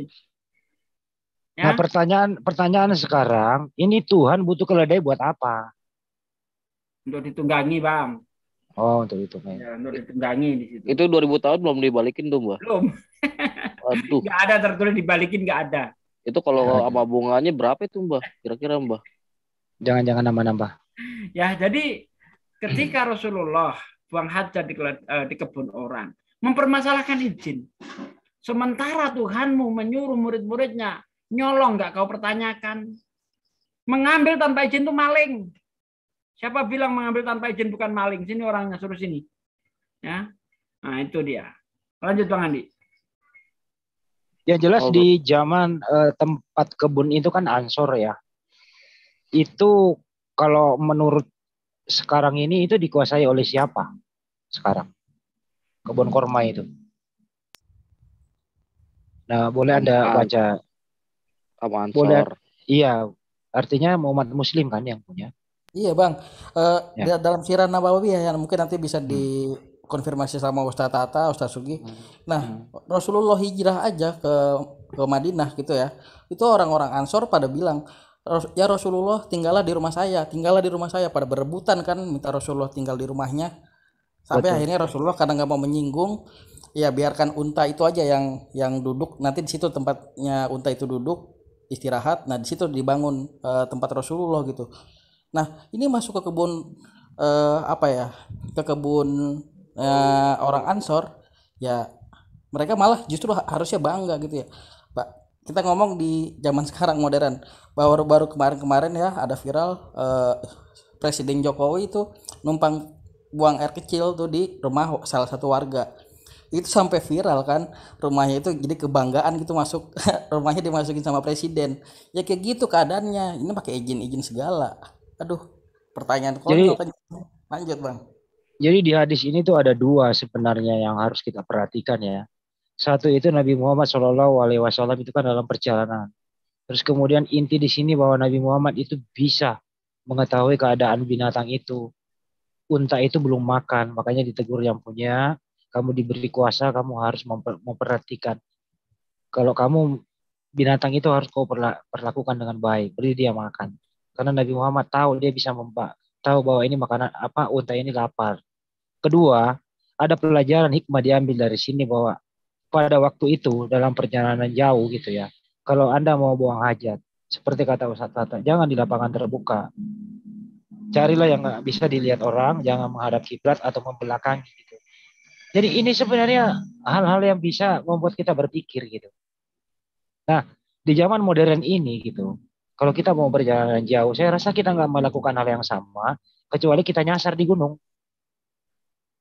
Ya? Nah, pertanyaan pertanyaan sekarang, ini Tuhan butuh keledai buat apa? Untuk ditunggangi, Bang. Oh, untuk itu. Ya, untuk ditunggangi di situ. Itu dua ribu tahun belum dibalikin tuh, Mbak? Belum. Aduh. Nggak ada tertulis dibalikin, nggak ada. Itu kalau sama bunganya berapa itu, Mbak? Kira-kira, Mbak? Jangan-jangan nambah-nambah. Ya, jadi ketika Rasulullah buang hajat di, di kebun orang, mempermasalahkan izin. Sementara Tuhanmu menyuruh murid-muridnya, nyolong nggak kau pertanyakan. Mengambil tanpa izin itu maling. Siapa bilang mengambil tanpa izin bukan maling? Sini orangnya, suruh sini. Ya, nah itu dia. Lanjut Bang Andi. Ya jelas oh, di zaman eh, tempat kebun itu kan Ansor ya. Itu kalau menurut sekarang ini itu dikuasai oleh siapa? Sekarang kebun korma itu. Nah, boleh Anda baca. Ansor. Boleh. Iya, artinya Muhammad Muslim kan yang punya. Iya Bang, uh, ya. Dalam Sirah Nabawi ya, yang mungkin nanti bisa dikonfirmasi sama Ustaz Tata, Ustaz Sugi. Nah, hmm. Rasulullah hijrah aja ke ke Madinah gitu ya. Itu orang-orang Ansor pada bilang, ya Rasulullah tinggallah di rumah saya, tinggallah di rumah saya. Pada berebutan kan minta Rasulullah tinggal di rumahnya. Sampai Betul. Akhirnya Rasulullah kadang nggak mau menyinggung, ya biarkan unta itu aja yang yang duduk. Nanti di situ tempatnya unta itu duduk istirahat. Nah di situ dibangun uh, tempat Rasulullah gitu. Nah, ini masuk ke kebun eh, apa ya? Ke kebun eh, orang Ansor, ya mereka malah justru harusnya bangga gitu ya. Pak, kita ngomong di zaman sekarang modern, baru-baru kemarin-kemarin ya ada viral eh, Presiden Jokowi itu numpang buang air kecil tuh di rumah salah satu warga. Itu sampai viral kan, rumahnya itu jadi kebanggaan gitu, masuk rumahnya dimasukin sama presiden. Ya kayak gitu keadaannya. Ini pakai izin-izin segala. Aduh, pertanyaan jadi, lanjut Bang. Jadi di hadis ini tuh ada dua sebenarnya yang harus kita perhatikan ya. Satu itu Nabi Muhammad shallallahu alaihi wasallam itu kan dalam perjalanan. Terus kemudian inti di sini bahwa Nabi Muhammad itu bisa mengetahui keadaan binatang itu. Unta itu belum makan, makanya ditegur yang punya. Kamu diberi kuasa, kamu harus memper, memperhatikan. Kalau kamu binatang itu harus kau perlakukan dengan baik, beri dia makan. Karena Nabi Muhammad tahu dia bisa memba, tahu bahwa ini makanan apa, unta ini lapar. Kedua, ada pelajaran hikmah diambil dari sini bahwa pada waktu itu dalam perjalanan jauh gitu ya, kalau Anda mau buang hajat, seperti kata Ustaz Tata, jangan di lapangan terbuka. Carilah yang nggak bisa dilihat orang, jangan menghadap kiblat atau membelakangi gitu. Jadi ini sebenarnya hal-hal yang bisa membuat kita berpikir gitu. Nah, di zaman modern ini gitu, kalau kita mau berjalan jauh, saya rasa kita nggak melakukan hal yang sama, kecuali kita nyasar di gunung.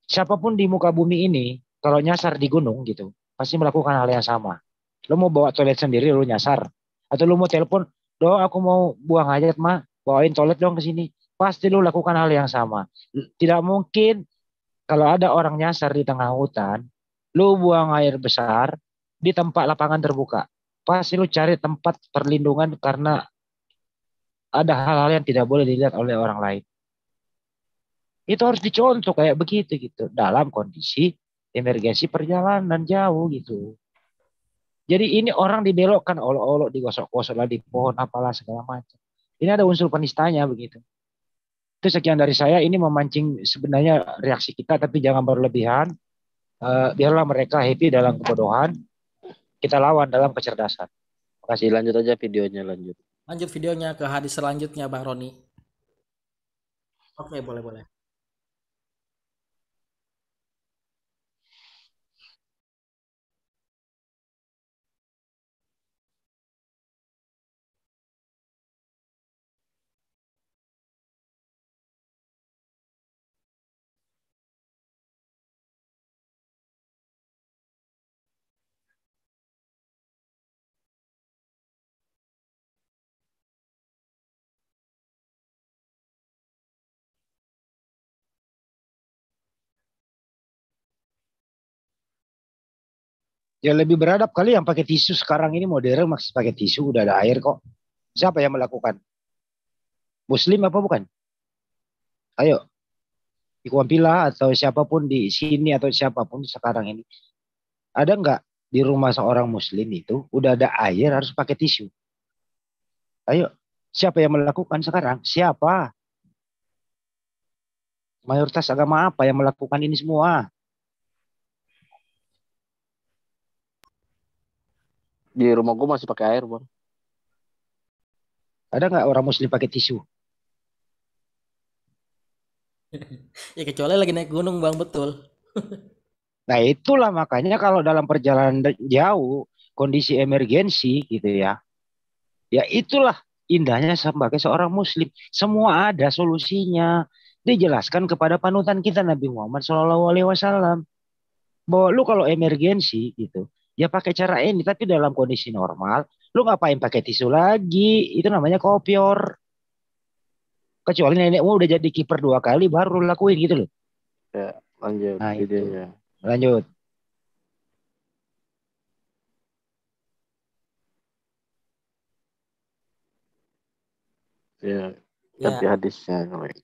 siapapun di muka bumi ini kalau nyasar di gunung gitu pasti melakukan hal yang sama. Lo mau bawa toilet sendiri lo nyasar, atau lo mau telepon, do aku mau buang hajat mah, bawain toilet dong ke sini, pasti lo lakukan hal yang sama. Tidak mungkin kalau ada orang nyasar di tengah hutan, lo buang air besar di tempat lapangan terbuka, pasti lo cari tempat perlindungan karena ada hal-hal yang tidak boleh dilihat oleh orang lain. Itu harus dicontoh kayak begitu gitu dalam kondisi emergensi perjalanan jauh gitu. Jadi ini orang dibelokkan, olok-olok digosok-gosok lah di pohon apalah segala macam. Ini ada unsur penistanya begitu. Itu sekian dari saya, ini memancing sebenarnya reaksi kita tapi jangan berlebihan. Uh, biarlah mereka happy dalam kebodohan, kita lawan dalam kecerdasan. Terima kasih, lanjut aja videonya lanjut. Lanjut videonya ke hadis selanjutnya Bang Roni. Oke, boleh-boleh. Ya lebih beradab kali yang pakai tisu sekarang ini modern masih pakai tisu, udah ada air kok. Siapa yang melakukan? Muslim apa bukan? Ayo. Ikhwan atau siapapun di sini atau siapapun sekarang ini. Ada nggak di rumah seorang muslim itu udah ada air harus pakai tisu? Ayo. Siapa yang melakukan sekarang? Siapa? Mayoritas agama apa yang melakukan ini semua? Di rumah gue masih pakai air, Bang. Ada nggak orang muslim pakai tisu? Ya kecuali lagi naik gunung Bang, betul. Nah itulah makanya kalau dalam perjalanan jauh, kondisi emergensi gitu ya. Ya itulah indahnya sebagai seorang muslim. Semua ada solusinya. Dijelaskan kepada panutan kita Nabi Muhammad shallallahu alaihi wasallam. Bahwa lu kalau emergensi gitu, ya pakai cara ini. Tapi dalam kondisi normal, lu ngapain pakai tisu lagi? Itu namanya kopior. Kecuali nenekmu udah jadi kiper dua kali baru lakuin gitu loh. Ya, lanjut nah, videonya. Itu. Lanjut. Ya, ganti ya. Hadisnya.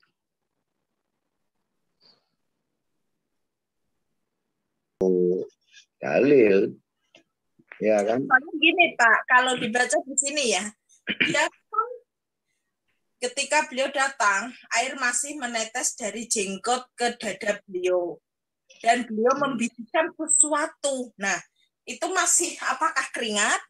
Dalil. Ya kan? Gini Pak, kalau dibaca di sini ya, dia kan ketika beliau datang, air masih menetes dari jenggot ke dada beliau. Dan beliau membisikkan sesuatu. Nah, itu masih apakah keringat?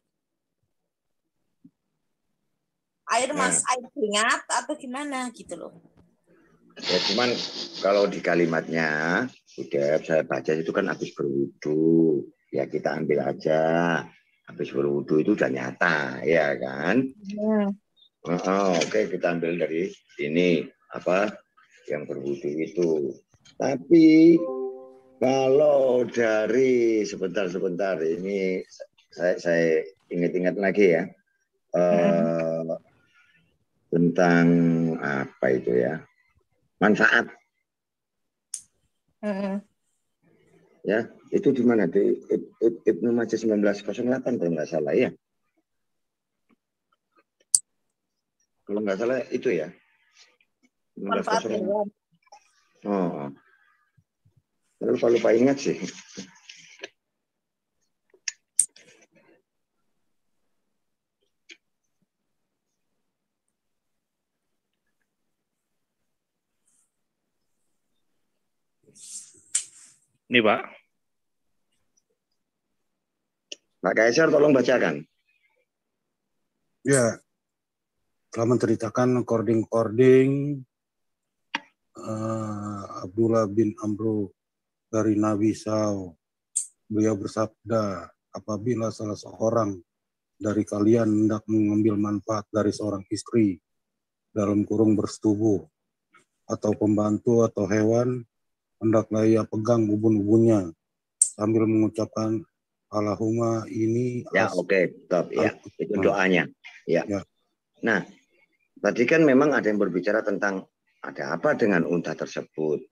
Air mas, nah. air keringat atau gimana gitu loh. Ya cuman kalau di kalimatnya, udah saya baca itu kan habis berwudu. Ya kita ambil aja. Habis berwudu itu udah nyata, ya kan? Hmm. Oh, oh, Oke, okay, kita ambil dari ini apa yang berwudu itu. Tapi kalau dari sebentar-sebentar ini saya, saya ingat-ingat lagi ya hmm. uh, tentang apa itu ya manfaat. Hmm. Ya itu di mana di Ibnu Majah seribu sembilan ratus delapan kalau nggak salah ya. Kalau nggak salah itu ya. Manfaat hewan. Oh. Lupa-lupa ingat sih. Ini Pak. Pak Kaisar tolong bacakan. Ya. Telah menceritakan kording-kording uh, Abdullah bin Amru dari Nabi Saw. Beliau bersabda, apabila salah seorang dari kalian hendak mengambil manfaat dari seorang istri dalam kurung bersetubuh atau pembantu atau hewan, hendaklah ia pegang ubun-ubunnya sambil mengucapkan Allahumma ini Ya, as oke, top ya. Itu Nah, doanya. Ya. ya. Nah, tadi kan memang ada yang berbicara tentang ada apa dengan unta tersebut.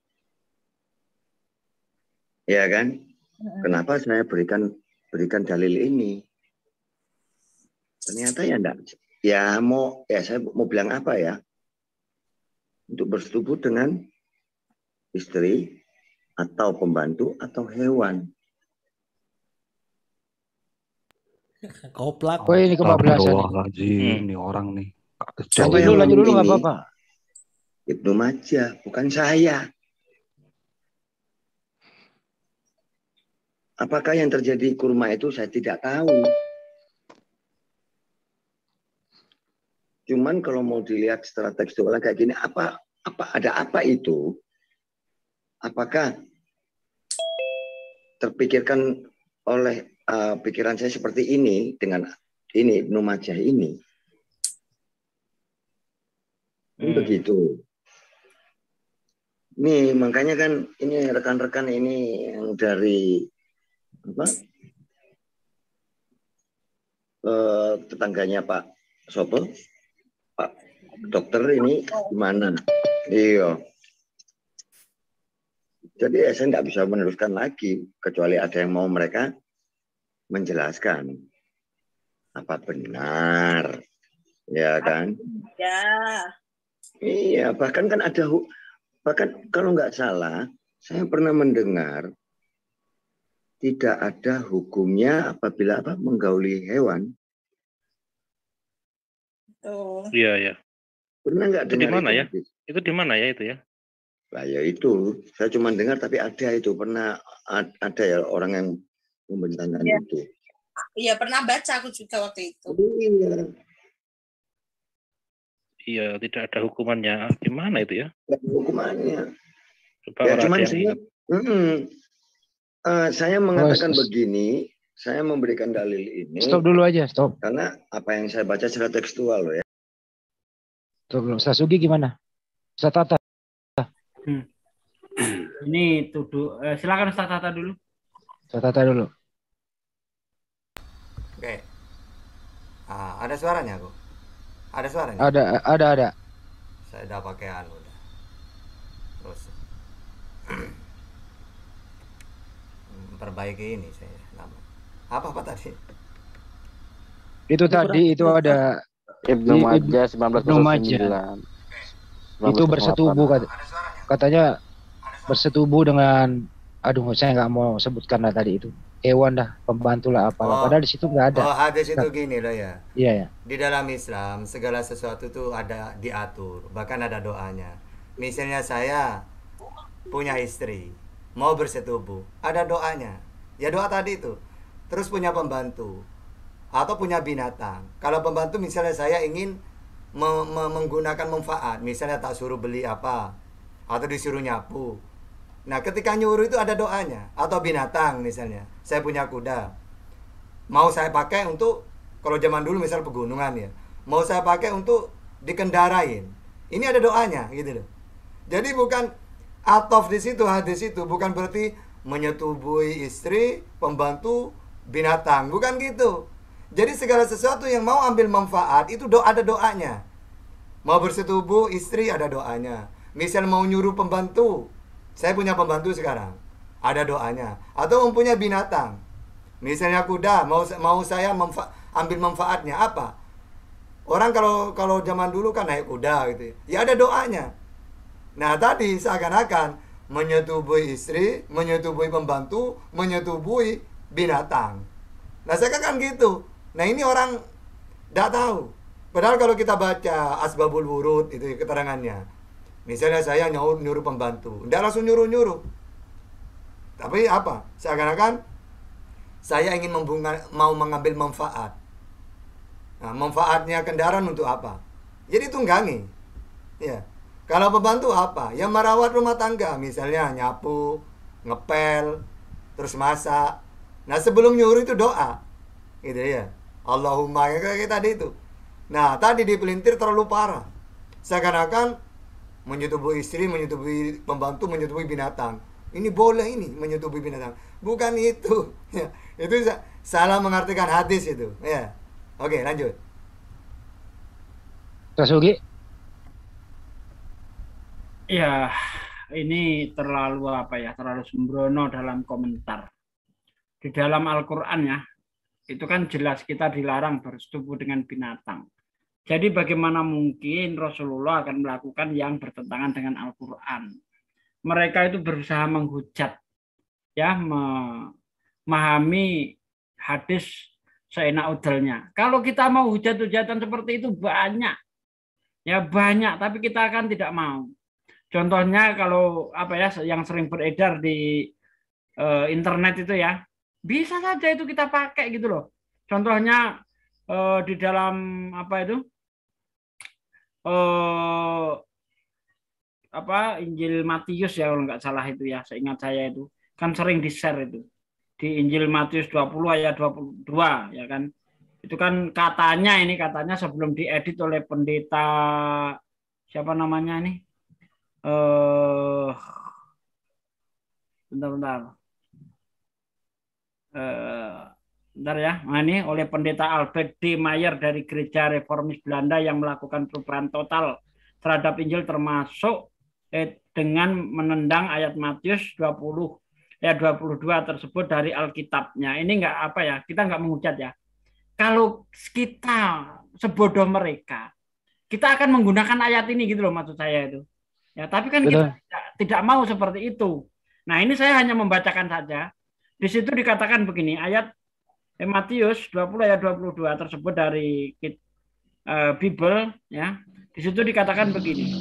Ya kan? Kenapa saya berikan berikan dalil ini? Ternyata ya enggak. Ya mau ya saya mau bilang apa ya? Untuk bersetubuh dengan istri atau pembantu atau hewan. Koplak. Oh ini kebablasan. Astagfirullahaladzim, ini orang nih. Siapa Lanjut yang dulu, lanjut ngomong dulu nggak ini? apa-apa. Ibnu Majah, bukan saya. Apakah yang terjadi kurma itu saya tidak tahu. Cuman kalau mau dilihat secara tekstual kayak gini, apa apa ada apa itu? Apakah terpikirkan oleh uh, pikiran saya seperti ini dengan ini Ibnu Majah ini? Hmm. Begitu. Nih makanya kan ini rekan-rekan ini yang dari apa? Uh, tetangganya Pak Sopo, Pak dokter ini gimana? Iya. Jadi ya, saya nggak bisa meneruskan lagi kecuali ada yang mau mereka menjelaskan apa benar, ya kan? Ya. Iya, bahkan kan ada bahkan kalau nggak salah, saya pernah mendengar tidak ada hukumnya apabila apa menggauli hewan. Tuh. Iya, ya. Pernah nggak Itu di dengar mana itu? ya? Itu di mana ya itu ya? Nah, ya itu, saya cuma dengar tapi ada itu pernah ada ya orang yang membentangkan Ya. itu. Iya, pernah baca aku juga waktu itu. Iya. Iya, tidak ada hukumannya. Gimana itu ya? Tidak ada hukumannya. Coba Ya orang cuman ada yang saya, ingat. mm, uh, saya mengatakan Oh, begini, saya memberikan dalil ini. Stop dulu aja, stop. Karena apa yang saya baca secara tekstual loh ya. Stop dulu. Sasugi gimana? Ustaz Tata. Hmm. Ini tuduh. Eh, silakan Ustaz Tata dulu. Ustaz Tata dulu. Oke. Ah, ada suaranya, kok? Ada suaranya? Ada, ada, ada. Saya udah pakai anu udah. Terus perbaiki ini saya nama. Apa apa tadi? Itu tadi itu ada Ibnu i- Majah Ibnu Majah. seribu sembilan ratus sembilan. Itu bersetubuh kat- katanya bersetubuh dengan aduh saya nggak mau sebutkan lah tadi itu hewan dah pembantu lah apalah Oh. padahal di situ nggak ada. Oh, hadis itu gini loh ya. Iya ya. Di dalam Islam segala sesuatu itu ada diatur, bahkan ada doanya. Misalnya saya punya istri, mau bersetubuh, ada doanya. Ya doa tadi itu. Terus punya pembantu atau punya binatang. Kalau pembantu misalnya saya ingin me- me- menggunakan manfaat, misalnya tak suruh beli apa atau disuruh nyapu. Nah, ketika nyuruh itu ada doanya. Atau binatang misalnya, saya punya kuda, mau saya pakai untuk, kalau zaman dulu misal pegunungan ya, mau saya pakai untuk dikendarain, ini ada doanya gitu loh. Jadi bukan atof di situ, hadis itu bukan berarti menyetubuhi istri, pembantu, binatang, bukan gitu. Jadi segala sesuatu yang mau ambil manfaat itu do ada doanya. Mau bersetubuh istri ada doanya. Misal mau nyuruh pembantu, saya punya pembantu sekarang, ada doanya. Atau mempunyai binatang, misalnya kuda, mau mau saya memfa ambil manfaatnya apa? Orang kalau kalau zaman dulu kan naik kuda gitu, ya ada doanya. Nah tadi seakan-akan menyetubuhi istri, menyetubuhi pembantu, menyetubuhi binatang. Nah saya kan gitu. Nah ini orang tidak tahu. Padahal kalau kita baca Asbabul Wurud itu keterangannya, misalnya saya nyuruh, nyuruh pembantu, tidak langsung nyuruh-nyuruh. Tapi apa? Seakan-akan saya ingin membunga, mau mengambil manfaat. Nah, manfaatnya kendaraan untuk apa? Jadi tunggangi. Ya. Kalau pembantu apa? Ya merawat rumah tangga, misalnya nyapu, ngepel, terus masak. Nah, sebelum nyuruh itu doa. Gitu ya. Allahumma, kayak tadi itu. Nah, tadi dipelintir terlalu parah. Seakan-akan menyetubuhi istri, menyetubuhi pembantu, menyetubuhi binatang. ini boleh ini menyetubuhi binatang. Bukan itu. Ya, itu salah mengartikan hadis itu. Ya. Oke, lanjut. Tasugi. Ya, ini terlalu apa ya? Terlalu sembrono dalam komentar. Di dalam Al-Qur'an ya, itu kan jelas kita dilarang bersetubuh dengan binatang. Jadi bagaimana mungkin Rasulullah akan melakukan yang bertentangan dengan Al-Qur'an? Mereka itu berusaha menghujat, ya, memahami hadis seenak udelnya. Kalau kita mau hujat-hujatan seperti itu banyak, ya banyak, tapi kita akan tidak mau. Contohnya kalau apa ya, yang sering beredar di uh, internet itu ya, bisa saja itu kita pakai gitu loh. Contohnya uh, di dalam apa itu? Uh, apa Injil Matius ya kalau nggak salah itu ya, seingat saya itu kan sering di-share itu di Injil Matius dua puluh ayat dua puluh dua ya kan, itu kan katanya ini katanya sebelum diedit oleh pendeta siapa namanya ini eh bentar-bentar eh bentar ya, nah ini oleh pendeta Albert D. Mayer dari Gereja Reformis Belanda yang melakukan perubahan total terhadap Injil termasuk eh, dengan menendang ayat Matius dua puluh ayat dua puluh dua tersebut dari Alkitabnya. Ini enggak apa ya, kita enggak menghujat ya. Kalau kita sebodoh mereka, kita akan menggunakan ayat ini gitu loh maksud saya itu. Ya, tapi kan Betul. kita tidak, tidak mau seperti itu. Nah, ini saya hanya membacakan saja. Di situ dikatakan begini, ayat eh, Matius dua puluh ayat dua puluh dua tersebut dari uh, Bible ya. Di situ dikatakan begini.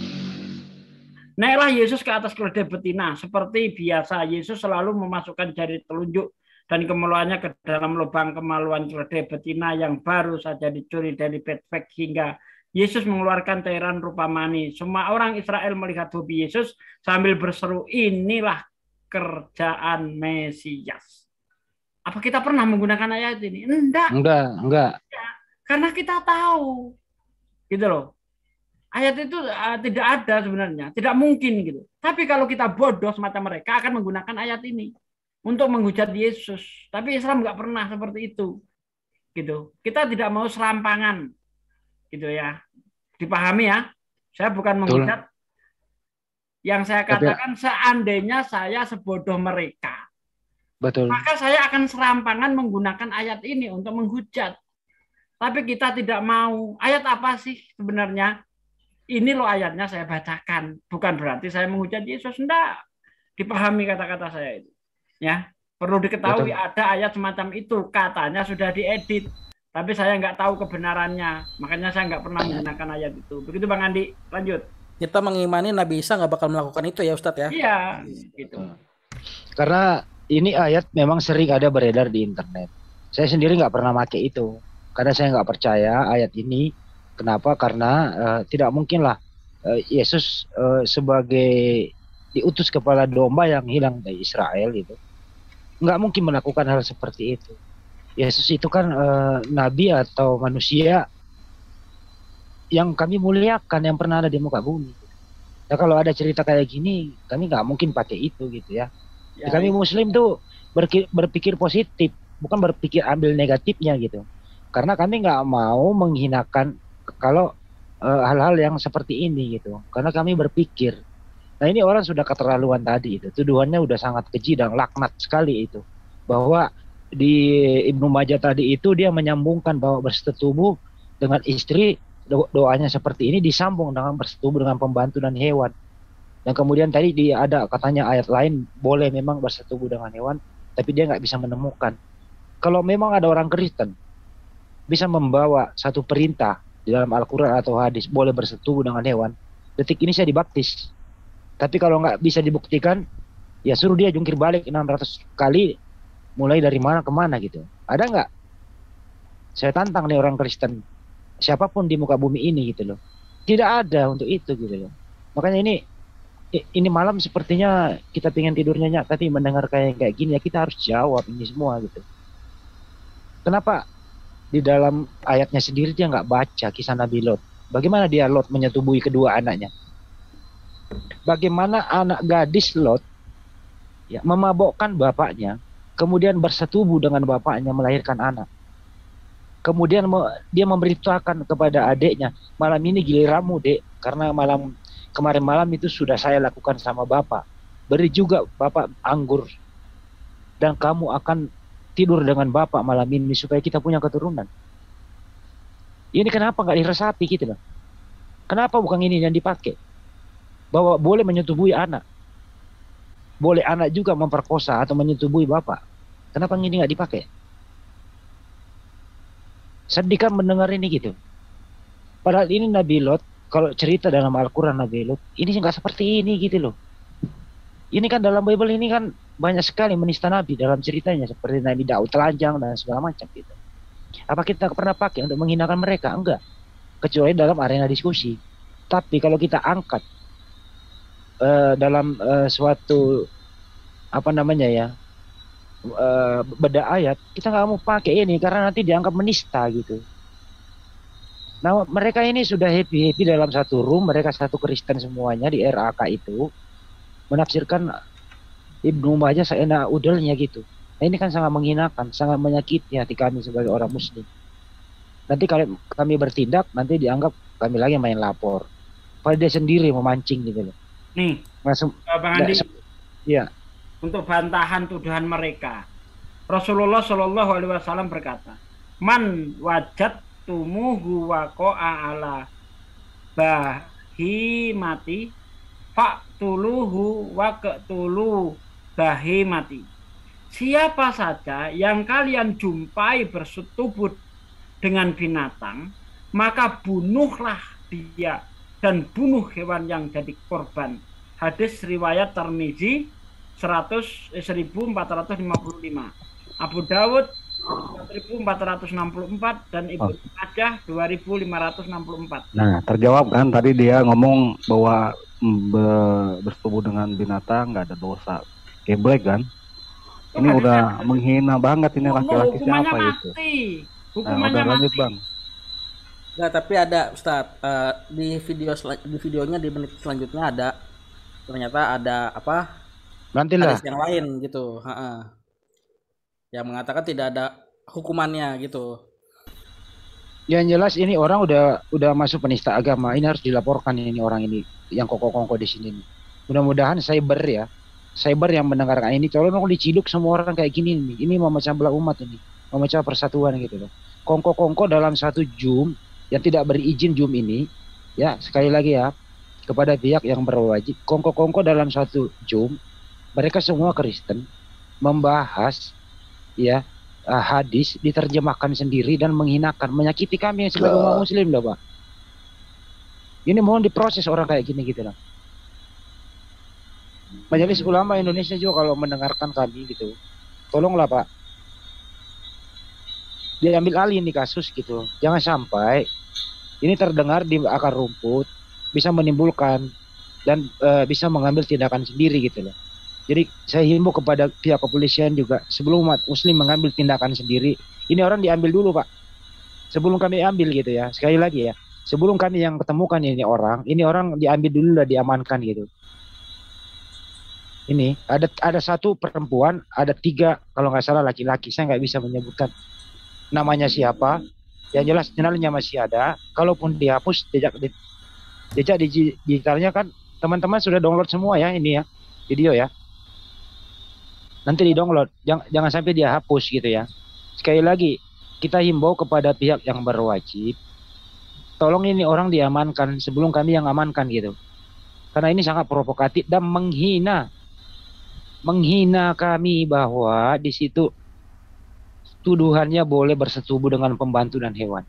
Naiklah Yesus ke atas keledai betina. Seperti biasa, Yesus selalu memasukkan jari telunjuk dan kemaluannya ke dalam lubang kemaluan keledai betina yang baru saja dicuri dari Betfak hingga Yesus mengeluarkan cairan rupa mani. Semua orang Israel melihat hobi Yesus sambil berseru, inilah kerjaan Mesias. Apa kita pernah menggunakan ayat ini? Enggak. Enggak, enggak. Ya, karena kita tahu. Gitu loh. Ayat itu uh, tidak ada sebenarnya, tidak mungkin gitu. Tapi kalau kita bodoh semacam mereka akan menggunakan ayat ini untuk menghujat Yesus. Tapi Islam nggak pernah seperti itu, gitu. Kita tidak mau serampangan, gitu ya. Dipahami ya? Saya bukan menghujat. Yang saya katakan seandainya saya sebodoh mereka, Betul. maka saya akan serampangan menggunakan ayat ini untuk menghujat. Tapi kita tidak mau. Ayat apa sih sebenarnya? Ini loh ayatnya saya bacakan. Bukan berarti saya menghujat Yesus. Enggak. Dipahami kata-kata saya itu. Ya, perlu diketahui Betul. Ada ayat semacam itu. Katanya sudah diedit. Tapi saya nggak tahu kebenarannya. Makanya saya nggak pernah menggunakan ayat itu. Begitu Bang Andi. Lanjut. Kita mengimani Nabi Isa nggak bakal melakukan itu ya Ustadz ya? Iya. Gitu. Karena ini ayat memang sering ada beredar di internet. Saya sendiri nggak pernah pakai itu. Karena saya nggak percaya ayat ini. Kenapa? Karena uh, tidak mungkinlah uh, Yesus uh, sebagai diutus kepala domba yang hilang dari Israel itu nggak mungkin melakukan hal seperti itu. Yesus itu kan uh, nabi atau manusia yang kami muliakan yang pernah ada di muka bumi. Nah kalau ada cerita kayak gini, kami nggak mungkin pakai itu gitu ya. Ya, kami Muslim tuh berpikir positif, bukan berpikir ambil negatifnya gitu. Karena kami nggak mau menghinakan kalau uh, hal-hal yang seperti ini gitu, karena kami berpikir, nah ini orang sudah keterlaluan tadi itu, tuduhannya udah sangat keji dan laknat sekali itu, bahwa di Ibnu Majah tadi itu dia menyambungkan bahwa bersetubuh dengan istri do doanya seperti ini disambung dengan bersetubuh dengan pembantu dan hewan, dan kemudian tadi dia ada katanya ayat lain boleh memang bersetubuh dengan hewan, tapi dia nggak bisa menemukan. Kalau memang ada orang Kristen bisa membawa satu perintah di dalam Al-Quran atau hadis boleh bersetubuh dengan hewan, detik ini saya dibaptis. Tapi kalau nggak bisa dibuktikan, ya suruh dia jungkir balik enam ratus kali, mulai dari mana ke mana gitu. Ada nggak? Saya tantang nih orang Kristen, siapapun di muka bumi ini gitu loh. Tidak ada untuk itu gitu loh. Makanya ini ini malam sepertinya kita pengen tidur nyenyak, tapi mendengar kayak kayak gini ya kita harus jawab ini semua gitu. Kenapa? Di dalam ayatnya sendiri dia nggak baca kisah Nabi Lot. Bagaimana dia Lot menyetubuhi kedua anaknya? Bagaimana anak gadis Lot ya, memabokkan bapaknya, kemudian bersetubuh dengan bapaknya melahirkan anak. Kemudian dia memberitakan kepada adiknya, malam ini giliranmu dek, karena malam kemarin malam itu sudah saya lakukan sama bapak. Beri juga bapak anggur, dan kamu akan tidur dengan bapak malam ini supaya kita punya keturunan. Ini kenapa nggak diresapi gitu loh? Kenapa bukan ini yang dipakai? Bahwa boleh menyetubui anak, boleh anak juga memperkosa atau menyetubui bapak. Kenapa ini nggak dipakai? Sedih kan mendengar ini gitu. Padahal ini Nabi Lot, kalau cerita dalam Al-Quran Nabi Lot, ini nggak seperti ini gitu loh. Ini kan dalam Bible ini kan banyak sekali menista Nabi dalam ceritanya, seperti Nabi Daud telanjang dan segala macam gitu. Apa kita pernah pakai untuk menghinakan mereka? Enggak. Kecuali dalam arena diskusi. Tapi kalau kita angkat uh, dalam uh, suatu apa namanya ya, Uh, beda ayat, kita nggak mau pakai ini karena nanti dianggap menista gitu. Nah mereka ini sudah happy happy dalam satu room, mereka satu Kristen semuanya di R A K itu menafsirkan Ibnu Majah seenak udelnya gitu. Nah ini kan sangat menghinakan, sangat menyakiti hati kami sebagai orang Muslim. Nanti kalau kami bertindak, nanti dianggap kami lagi main lapor. Padahal dia sendiri memancing gitu loh. Nih, Masuk, Bang Andi. Ya. Untuk bantahan tuduhan mereka, Rasulullah Shallallahu Alaihi Wasallam berkata, man wajat tumuhu waqa'a ala bahimati fa'tuluhu waqtulu bahimati. Siapa saja yang kalian jumpai bersetubuh dengan binatang, maka bunuhlah dia dan bunuh hewan yang jadi korban. Hadis riwayat Tirmizi seribu empat ratus lima puluh lima, Abu Dawud seribu empat ratus enam puluh empat, dan Ibnu Majah dua ribu lima ratus enam puluh empat. Nah, terjawab kan tadi dia ngomong bahwa be bersetubuh dengan binatang nggak ada dosa. Geblek kan? Ini oh, udah menghina banget ini laki-laki siapa itu. Nah, udah lanjut Bang. Nggak, tapi ada Ustadz, uh, di video di videonya di menit selanjutnya ada ternyata ada apa? Nantilah. Hadis yang lain gitu, ha-ha. Yang mengatakan tidak ada hukumannya gitu. Yang jelas ini orang udah udah masuk penista agama, ini harus dilaporkan ini orang ini yang kongko-kongko di sini. Mudah-mudahan cyber ya, cyber yang mendengarkan ini, tolong dong diciduk semua orang kayak gini nih. Ini memecah belah umat ini, memecah persatuan gitu loh. Kongko-kongko dalam satu Zoom yang tidak berizin Zoom ini, ya sekali lagi ya kepada pihak yang berwajib, kongko-kongko dalam satu Zoom. Mereka semua Kristen membahas ya hadis diterjemahkan sendiri dan menghinakan, menyakiti kami yang sebagai umat Muslim loh Pak. Ini mohon diproses orang kayak gini gitu loh. Majelis Ulama Indonesia juga kalau mendengarkan kami gitu, tolonglah Pak, diambil alih ini kasus gitu. Jangan sampai ini terdengar di akar rumput, bisa menimbulkan dan e, bisa mengambil tindakan sendiri gitu loh. Jadi saya himbau kepada pihak kepolisian juga, sebelum umat Muslim mengambil tindakan sendiri, ini orang diambil dulu Pak, sebelum kami ambil gitu ya. Sekali lagi ya, sebelum kami yang ketemukan ini orang, ini orang diambil dulu lah, diamankan gitu. Ini ada ada satu perempuan, ada tiga kalau nggak salah laki-laki, saya nggak bisa menyebutkan namanya siapa. Yang jelas channelnya masih ada. Kalaupun dihapus jejak jejak digitalnya kan teman-teman sudah download semua ya ini ya video ya. Nanti di download, jangan, jangan sampai dia hapus gitu ya. Sekali lagi kita himbau kepada pihak yang berwajib, tolong ini orang diamankan sebelum kami yang amankan gitu. Karena ini sangat provokatif dan menghina, menghina kami bahwa di situ tuduhannya boleh bersetubuh dengan pembantu dan hewan.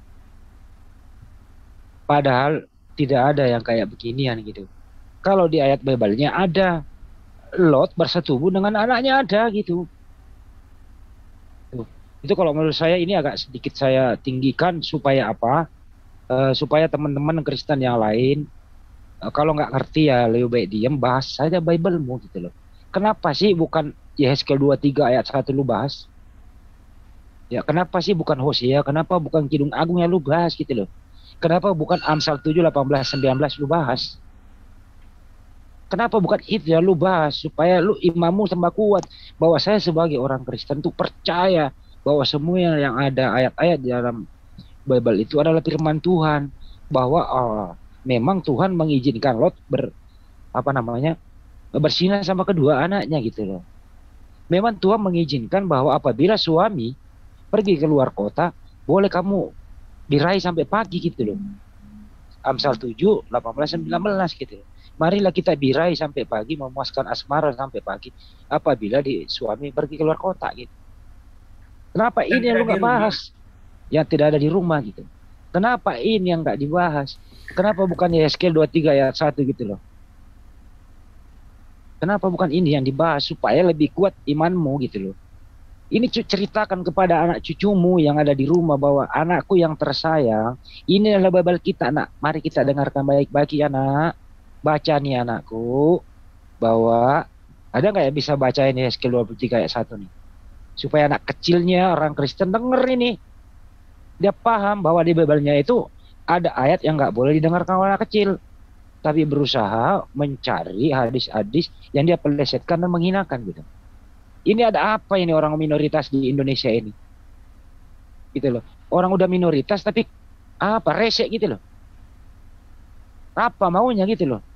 Padahal tidak ada yang kayak beginian gitu. Kalau di ayat Bible-nya ada Lot bersetubuh dengan anaknya ada gitu. Tuh. Itu kalau menurut saya ini agak sedikit saya tinggikan supaya apa? Uh, supaya teman-teman Kristen yang lain uh, kalau nggak ngerti ya lebih baik diam, bahas saja Bible-mu gitu loh. Kenapa sih bukan Yehezkiel dua puluh tiga ayat satu lu bahas? Ya kenapa sih bukan Hosea? Kenapa bukan Kidung Agung yang lu bahas gitu loh? Kenapa bukan Amsal tujuh, delapan belas, sembilan belas lu bahas? Kenapa bukan itu ya lu bahas supaya lu imammu tambah kuat bahwa saya sebagai orang Kristen tuh percaya bahwa semua yang ada ayat-ayat di dalam Bible itu adalah firman Tuhan, bahwa oh, memang Tuhan mengizinkan Lot ber apa namanya berzina sama kedua anaknya gitu loh. Memang Tuhan mengizinkan bahwa apabila suami pergi keluar kota boleh kamu diraih sampai pagi gitu loh. Amsal tujuh, delapan belas, sembilan belas gitu loh. Marilah kita birahi sampai pagi, memuaskan asmara sampai pagi apabila di suami pergi keluar kota gitu. Kenapa Dan ini yang lu tidak di nggak rumah. bahas? Yang tidak ada di rumah gitu. Kenapa ini yang nggak dibahas? Kenapa bukan Yeskel dua puluh tiga ayat satu gitu loh? Kenapa bukan ini yang dibahas supaya lebih kuat imanmu gitu loh? Ini ceritakan kepada anak cucumu yang ada di rumah bahwa anakku yang tersayang, ini adalah Bible kita, nak. Mari kita dengarkan baik-baik ya, nak. Baca nih anakku, bahwa ada nggak ya bisa baca ini Yeskel dua puluh tiga ayat satu nih, supaya anak kecilnya orang Kristen denger ini, dia paham bahwa di Bible-nya itu ada ayat yang nggak boleh didengarkan oleh anak kecil, tapi berusaha mencari hadis-hadis yang dia pelesetkan dan menghinakan gitu. Ini ada apa ini orang minoritas di Indonesia ini, gitu loh. Orang udah minoritas tapi apa resek gitu loh. Apa maunya gitu loh.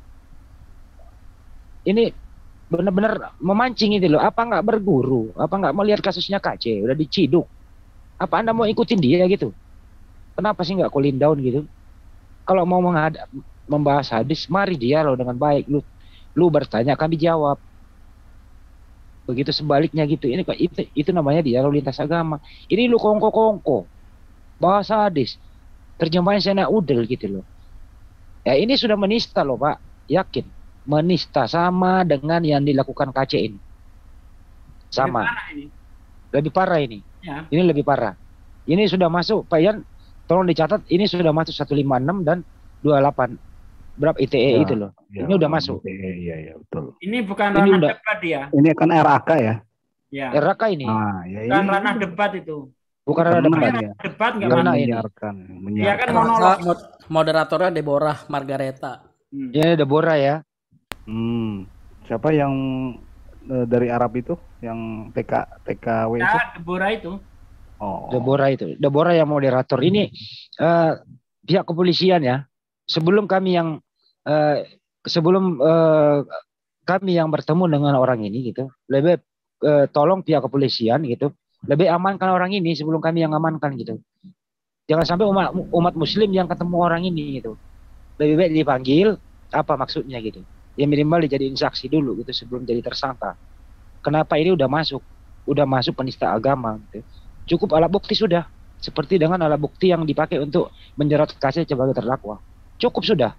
Ini benar-benar memancing itu loh. Apa nggak berguru? Apa nggak melihat kasusnya K C udah diciduk? Apa Anda mau ikutin dia gitu? Kenapa sih nggak cooling down gitu? Kalau mau menghadap, membahas hadis, mari dia loh dengan baik. Lu lu bertanya kami jawab. Begitu sebaliknya gitu. Ini kok itu, itu namanya dialog lintas agama. Ini lu kongko-kongko. Bahasa hadis. Terjemahan Sena Udel gitu loh. Ya ini sudah menista loh Pak. Yakin. Menista sama dengan yang dilakukan K C ini. Sama. Lebih parah ini. Lebih parah ini. Ya. Ini lebih parah. Ini sudah masuk Pak Yan, tolong dicatat ini sudah masuk seratus lima puluh enam dan dua puluh delapan. Berapa I T E ya, itu loh. Ya, ini udah masuk. I T E, iya ya betul. Ini bukan ini ranah udah, debat ya. Ini kan R A K ya. Ya. R A K ini. Ah, ya, bukan ini. ranah debat itu. Bukan ranah debat ya. Debat nggak karena ini. Menyiarkan, Ya kan monolog. Moderatornya Deborah Margareta. Hmm. Ya Deborah ya. Hmm. Siapa yang uh, dari Arab itu yang T K T K W itu? Ya, Deborah itu. Oh. Deborah itu. Deborah yang moderator ini uh, pihak kepolisian ya. Sebelum kami yang uh, sebelum uh, kami yang bertemu dengan orang ini gitu, lebih uh, tolong pihak kepolisian gitu, lebih amankan orang ini sebelum kami yang amankan gitu. Jangan sampai umat umat Muslim yang ketemu orang ini gitu. Lebih baik dipanggil apa maksudnya gitu. Ya minimal dijadiin saksi dulu gitu sebelum jadi tersangka. Kenapa ini udah masuk? Udah masuk penista agama gitu. Cukup alat bukti sudah. Seperti dengan alat bukti yang dipakai untuk menjerat K C sebagai terdakwa. Cukup sudah.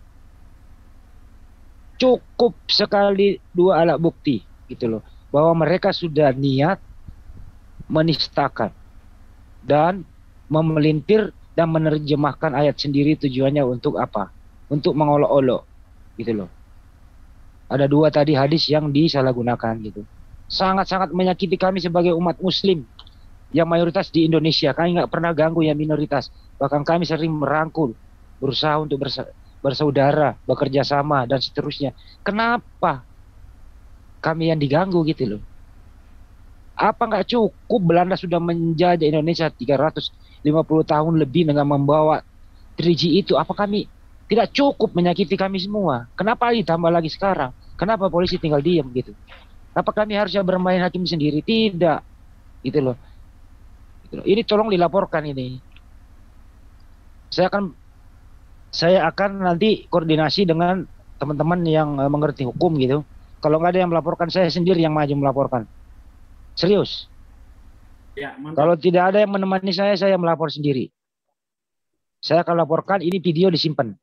Cukup sekali dua alat bukti gitu loh. Bahwa mereka sudah niat menistakan dan memelintir dan menerjemahkan ayat sendiri tujuannya untuk apa? Untuk mengolok-olok gitu loh. Ada dua tadi hadis yang disalahgunakan gitu. Sangat-sangat menyakiti kami sebagai umat Muslim yang mayoritas di Indonesia. Kami nggak pernah ganggu yang minoritas. Bahkan kami sering merangkul, berusaha untuk bersa bersaudara, bekerja sama dan seterusnya. Kenapa kami yang diganggu gitu loh? Apa nggak cukup Belanda sudah menjajah Indonesia tiga ratus lima puluh tahun lebih dengan membawa tiga G itu? Apa kami tidak cukup menyakiti kami semua? Kenapa ditambah lagi sekarang? Kenapa polisi tinggal diam gitu? Apa kami harusnya bermain hakim sendiri? Tidak, gitu loh. Gitu loh. Ini tolong dilaporkan ini. Saya akan saya akan nanti koordinasi dengan teman-teman yang uh, mengerti hukum gitu. Kalau nggak ada yang melaporkan, saya sendiri yang maju melaporkan. Serius. Ya, mantap. Kalau tidak ada yang menemani saya, saya melapor sendiri. Saya akan laporkan, ini video disimpan.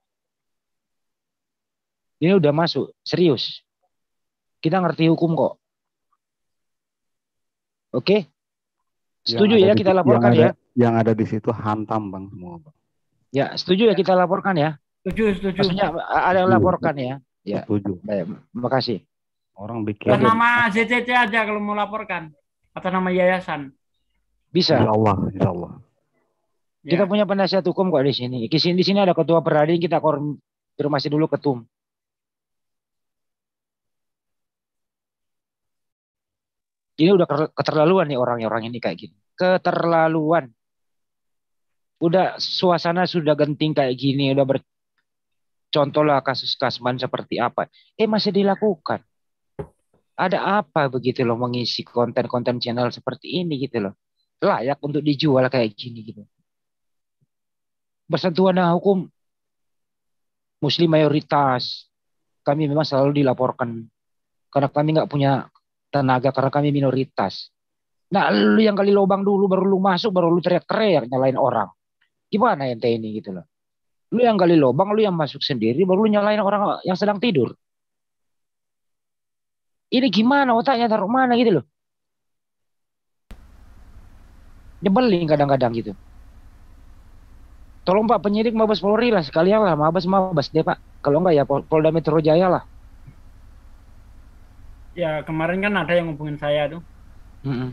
Ini udah masuk, serius. Kita ngerti hukum kok. Oke? Setuju ya kita laporkan yang ada, ya? Yang ada di situ hantam Bang semua, Bang. Ya, setuju ya kita laporkan ya? Setuju, setuju. Maksudnya ada yang laporkan ya? Ya. Setuju. Baik, makasih. Orang bikin Dan nama Z C C aja kalau mau laporkan. Atau nama yayasan. Bisa. Insya Allah, insya Allah. Kita ya. Punya penasihat hukum kok di sini. Di sini, di sini ada ketua peradilan, kita konfirmasi dulu ketum. Ini udah keterlaluan nih orang-orang ini kayak gini. Keterlaluan. Udah suasana sudah genting kayak gini, udah bercontohlah kasus Kasman seperti apa. Eh masih dilakukan. Ada apa begitu loh mengisi konten-konten channel seperti ini gitu loh. Layak untuk dijual kayak gini gitu. Bersentuhan dengan hukum Muslim mayoritas. Kami memang selalu dilaporkan karena kami nggak punya tenaga, karena kami minoritas. Nah, lu yang kali lubang dulu baru lu masuk, baru lu teriak-teriak nyalain orang. Gimana ente ini gitu loh. Lu yang gali lubang, lu yang masuk sendiri, baru lu nyalain orang yang sedang tidur. Ini gimana otaknya, taruh mana gitu loh. Nyebelin kadang-kadang gitu. Tolong Pak penyidik Mabes Polri lah sekalian lah, Mabes Mabes deh Pak. Kalau enggak ya Polda Metro Jaya lah. Ya kemarin kan ada yang hubungin saya tuh. Mm-mm.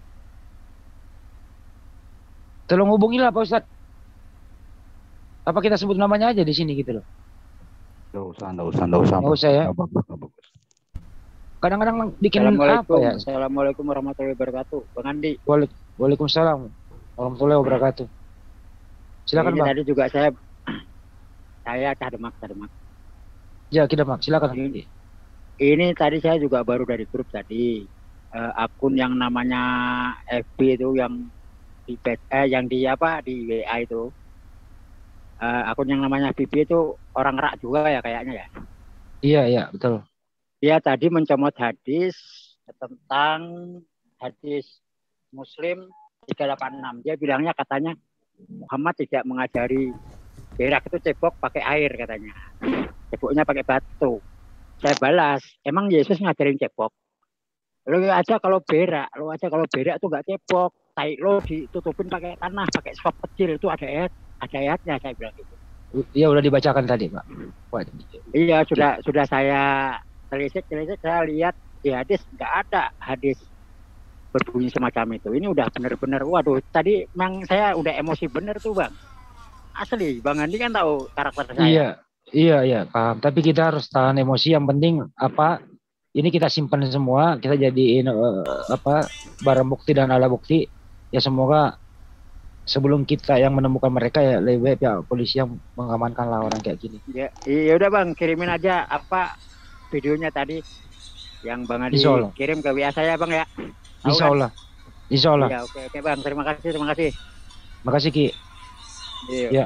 Tolong hubungi lah Pak Ustadz. Apa kita sebut namanya aja di sini gitu loh? Nggak usah, nggak usah, nggak usah. Nggak usah ya. Kadang-kadang bikin apa ya? Assalamualaikum warahmatullahi wabarakatuh. Bang Andi. Waalaikumsalam warahmatullahi wabarakatuh. Silakan ini Bang. Tadi juga saya saya Cademak, Cademak. Ya, kita Mak, silakan. Ini, ini tadi saya juga baru dari grup tadi. Uh, akun yang namanya F B itu yang di eh, yang di apa di W A itu. Uh, akun yang namanya B B itu orang rak juga ya kayaknya ya. Iya, iya, betul. Dia tadi mencomot hadis tentang hadis Muslim tiga delapan enam. Dia bilangnya katanya Muhammad tidak mengajari berak itu cebok pakai air katanya. Ceboknya pakai batu. Saya balas, emang Yesus ngajarin cebok? Lo aja kalau berak, lo aja kalau berak tuh nggak cebok. Tai lo ditutupin pakai tanah, pakai sop kecil itu ada ayat, ada ayatnya saya bilang gitu. Iya udah dibacakan tadi Pak. Waduh. Iya sudah sudah saya telisik telisik saya lihat di hadis nggak ada hadis berbunyi semacam itu. Ini udah benar-benar waduh tadi memang saya udah emosi bener tuh Bang. Asli Bang Andi kan tahu karakter saya. Iya, iya, iya paham. Tapi kita harus tahan emosi. Yang penting apa? Ini kita simpan semua. Kita jadiin uh, apa? Barang bukti dan alat bukti. Ya semoga sebelum kita yang menemukan mereka ya lebih baik ya polisi yang mengamankan lah orang kayak gini. Ya, iya udah Bang kirimin aja apa videonya tadi yang Bang Andi kirim ke W A saya Bang ya. Tahu Insya Allah. Kan? Insya Allah. Ya, oke, oke Bang. Terima kasih, terima kasih. Makasih Ki. Iya. Ya.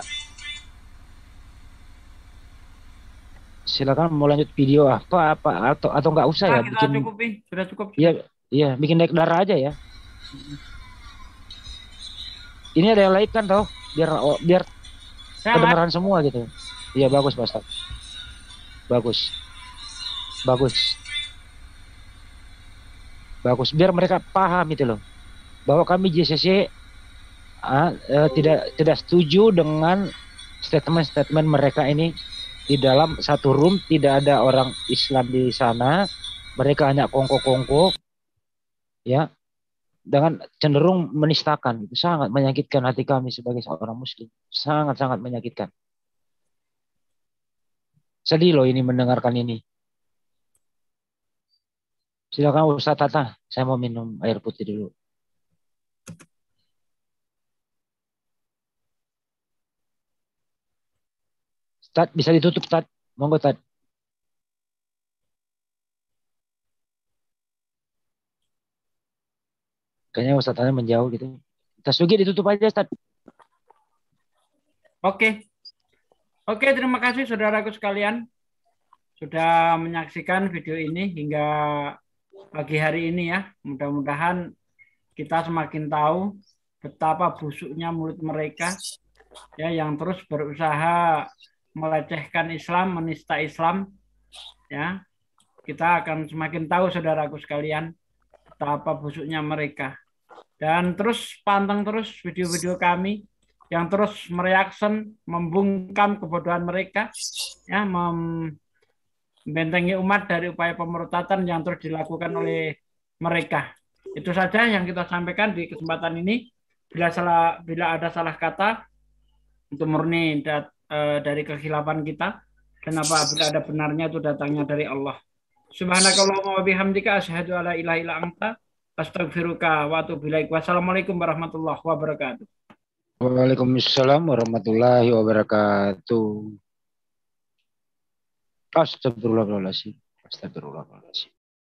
Silakan mau lanjut video apa apa atau atau nggak usah Nah, ya kita bikin. cukup nih, sudah cukup. Iya, iya bikin naik darah aja ya. Ini ada yang like kan tau? Biar oh, biar Saya kedengaran semua gitu. Iya bagus Pak Ustaz. Bagus. Bagus. Bagus biar mereka paham itu loh bahwa kami J C C ah, eh, tidak tidak setuju dengan statement-statement mereka ini. Di dalam satu room tidak ada orang Islam di sana, mereka hanya kongko-kongko ya, dengan cenderung menistakan. Itu sangat menyakitkan hati kami sebagai seorang muslim, sangat-sangat menyakitkan. Sedih loh ini mendengarkan ini. Silakan Ustaz Tata, saya mau minum air putih dulu. Tad, bisa ditutup Tad, monggo Tad. Kayaknya Ustaz Tata menjauh gitu. Tasbih ditutup aja Tad. Oke. Oke, terima kasih saudaraku sekalian sudah menyaksikan video ini hingga pagi hari ini ya. Mudah-mudahan kita semakin tahu betapa busuknya mulut mereka ya yang terus berusaha melecehkan Islam, menista Islam ya. Kita akan semakin tahu saudaraku sekalian betapa busuknya mereka. Dan terus pantang terus video-video kami yang terus mereaction, membungkam kebodohan mereka ya, membentengi umat dari upaya pemberontakan yang terus dilakukan oleh mereka. Itu saja yang kita sampaikan di kesempatan ini. Bila salah bila ada salah kata itu murni dat, e, dari kekhilafan kita, dan apabila ada benarnya itu datangnya dari Allah. Subhanakallahumma wa bihamdika asyhadu alla ilaha illa anta Astaghfiruka wa atubu ilaik. Wassalamualaikum warahmatullahi wabarakatuh. Waalaikumsalam warahmatullahi wabarakatuh. Astagfirullahaladzim. Astagfirullahaladzim.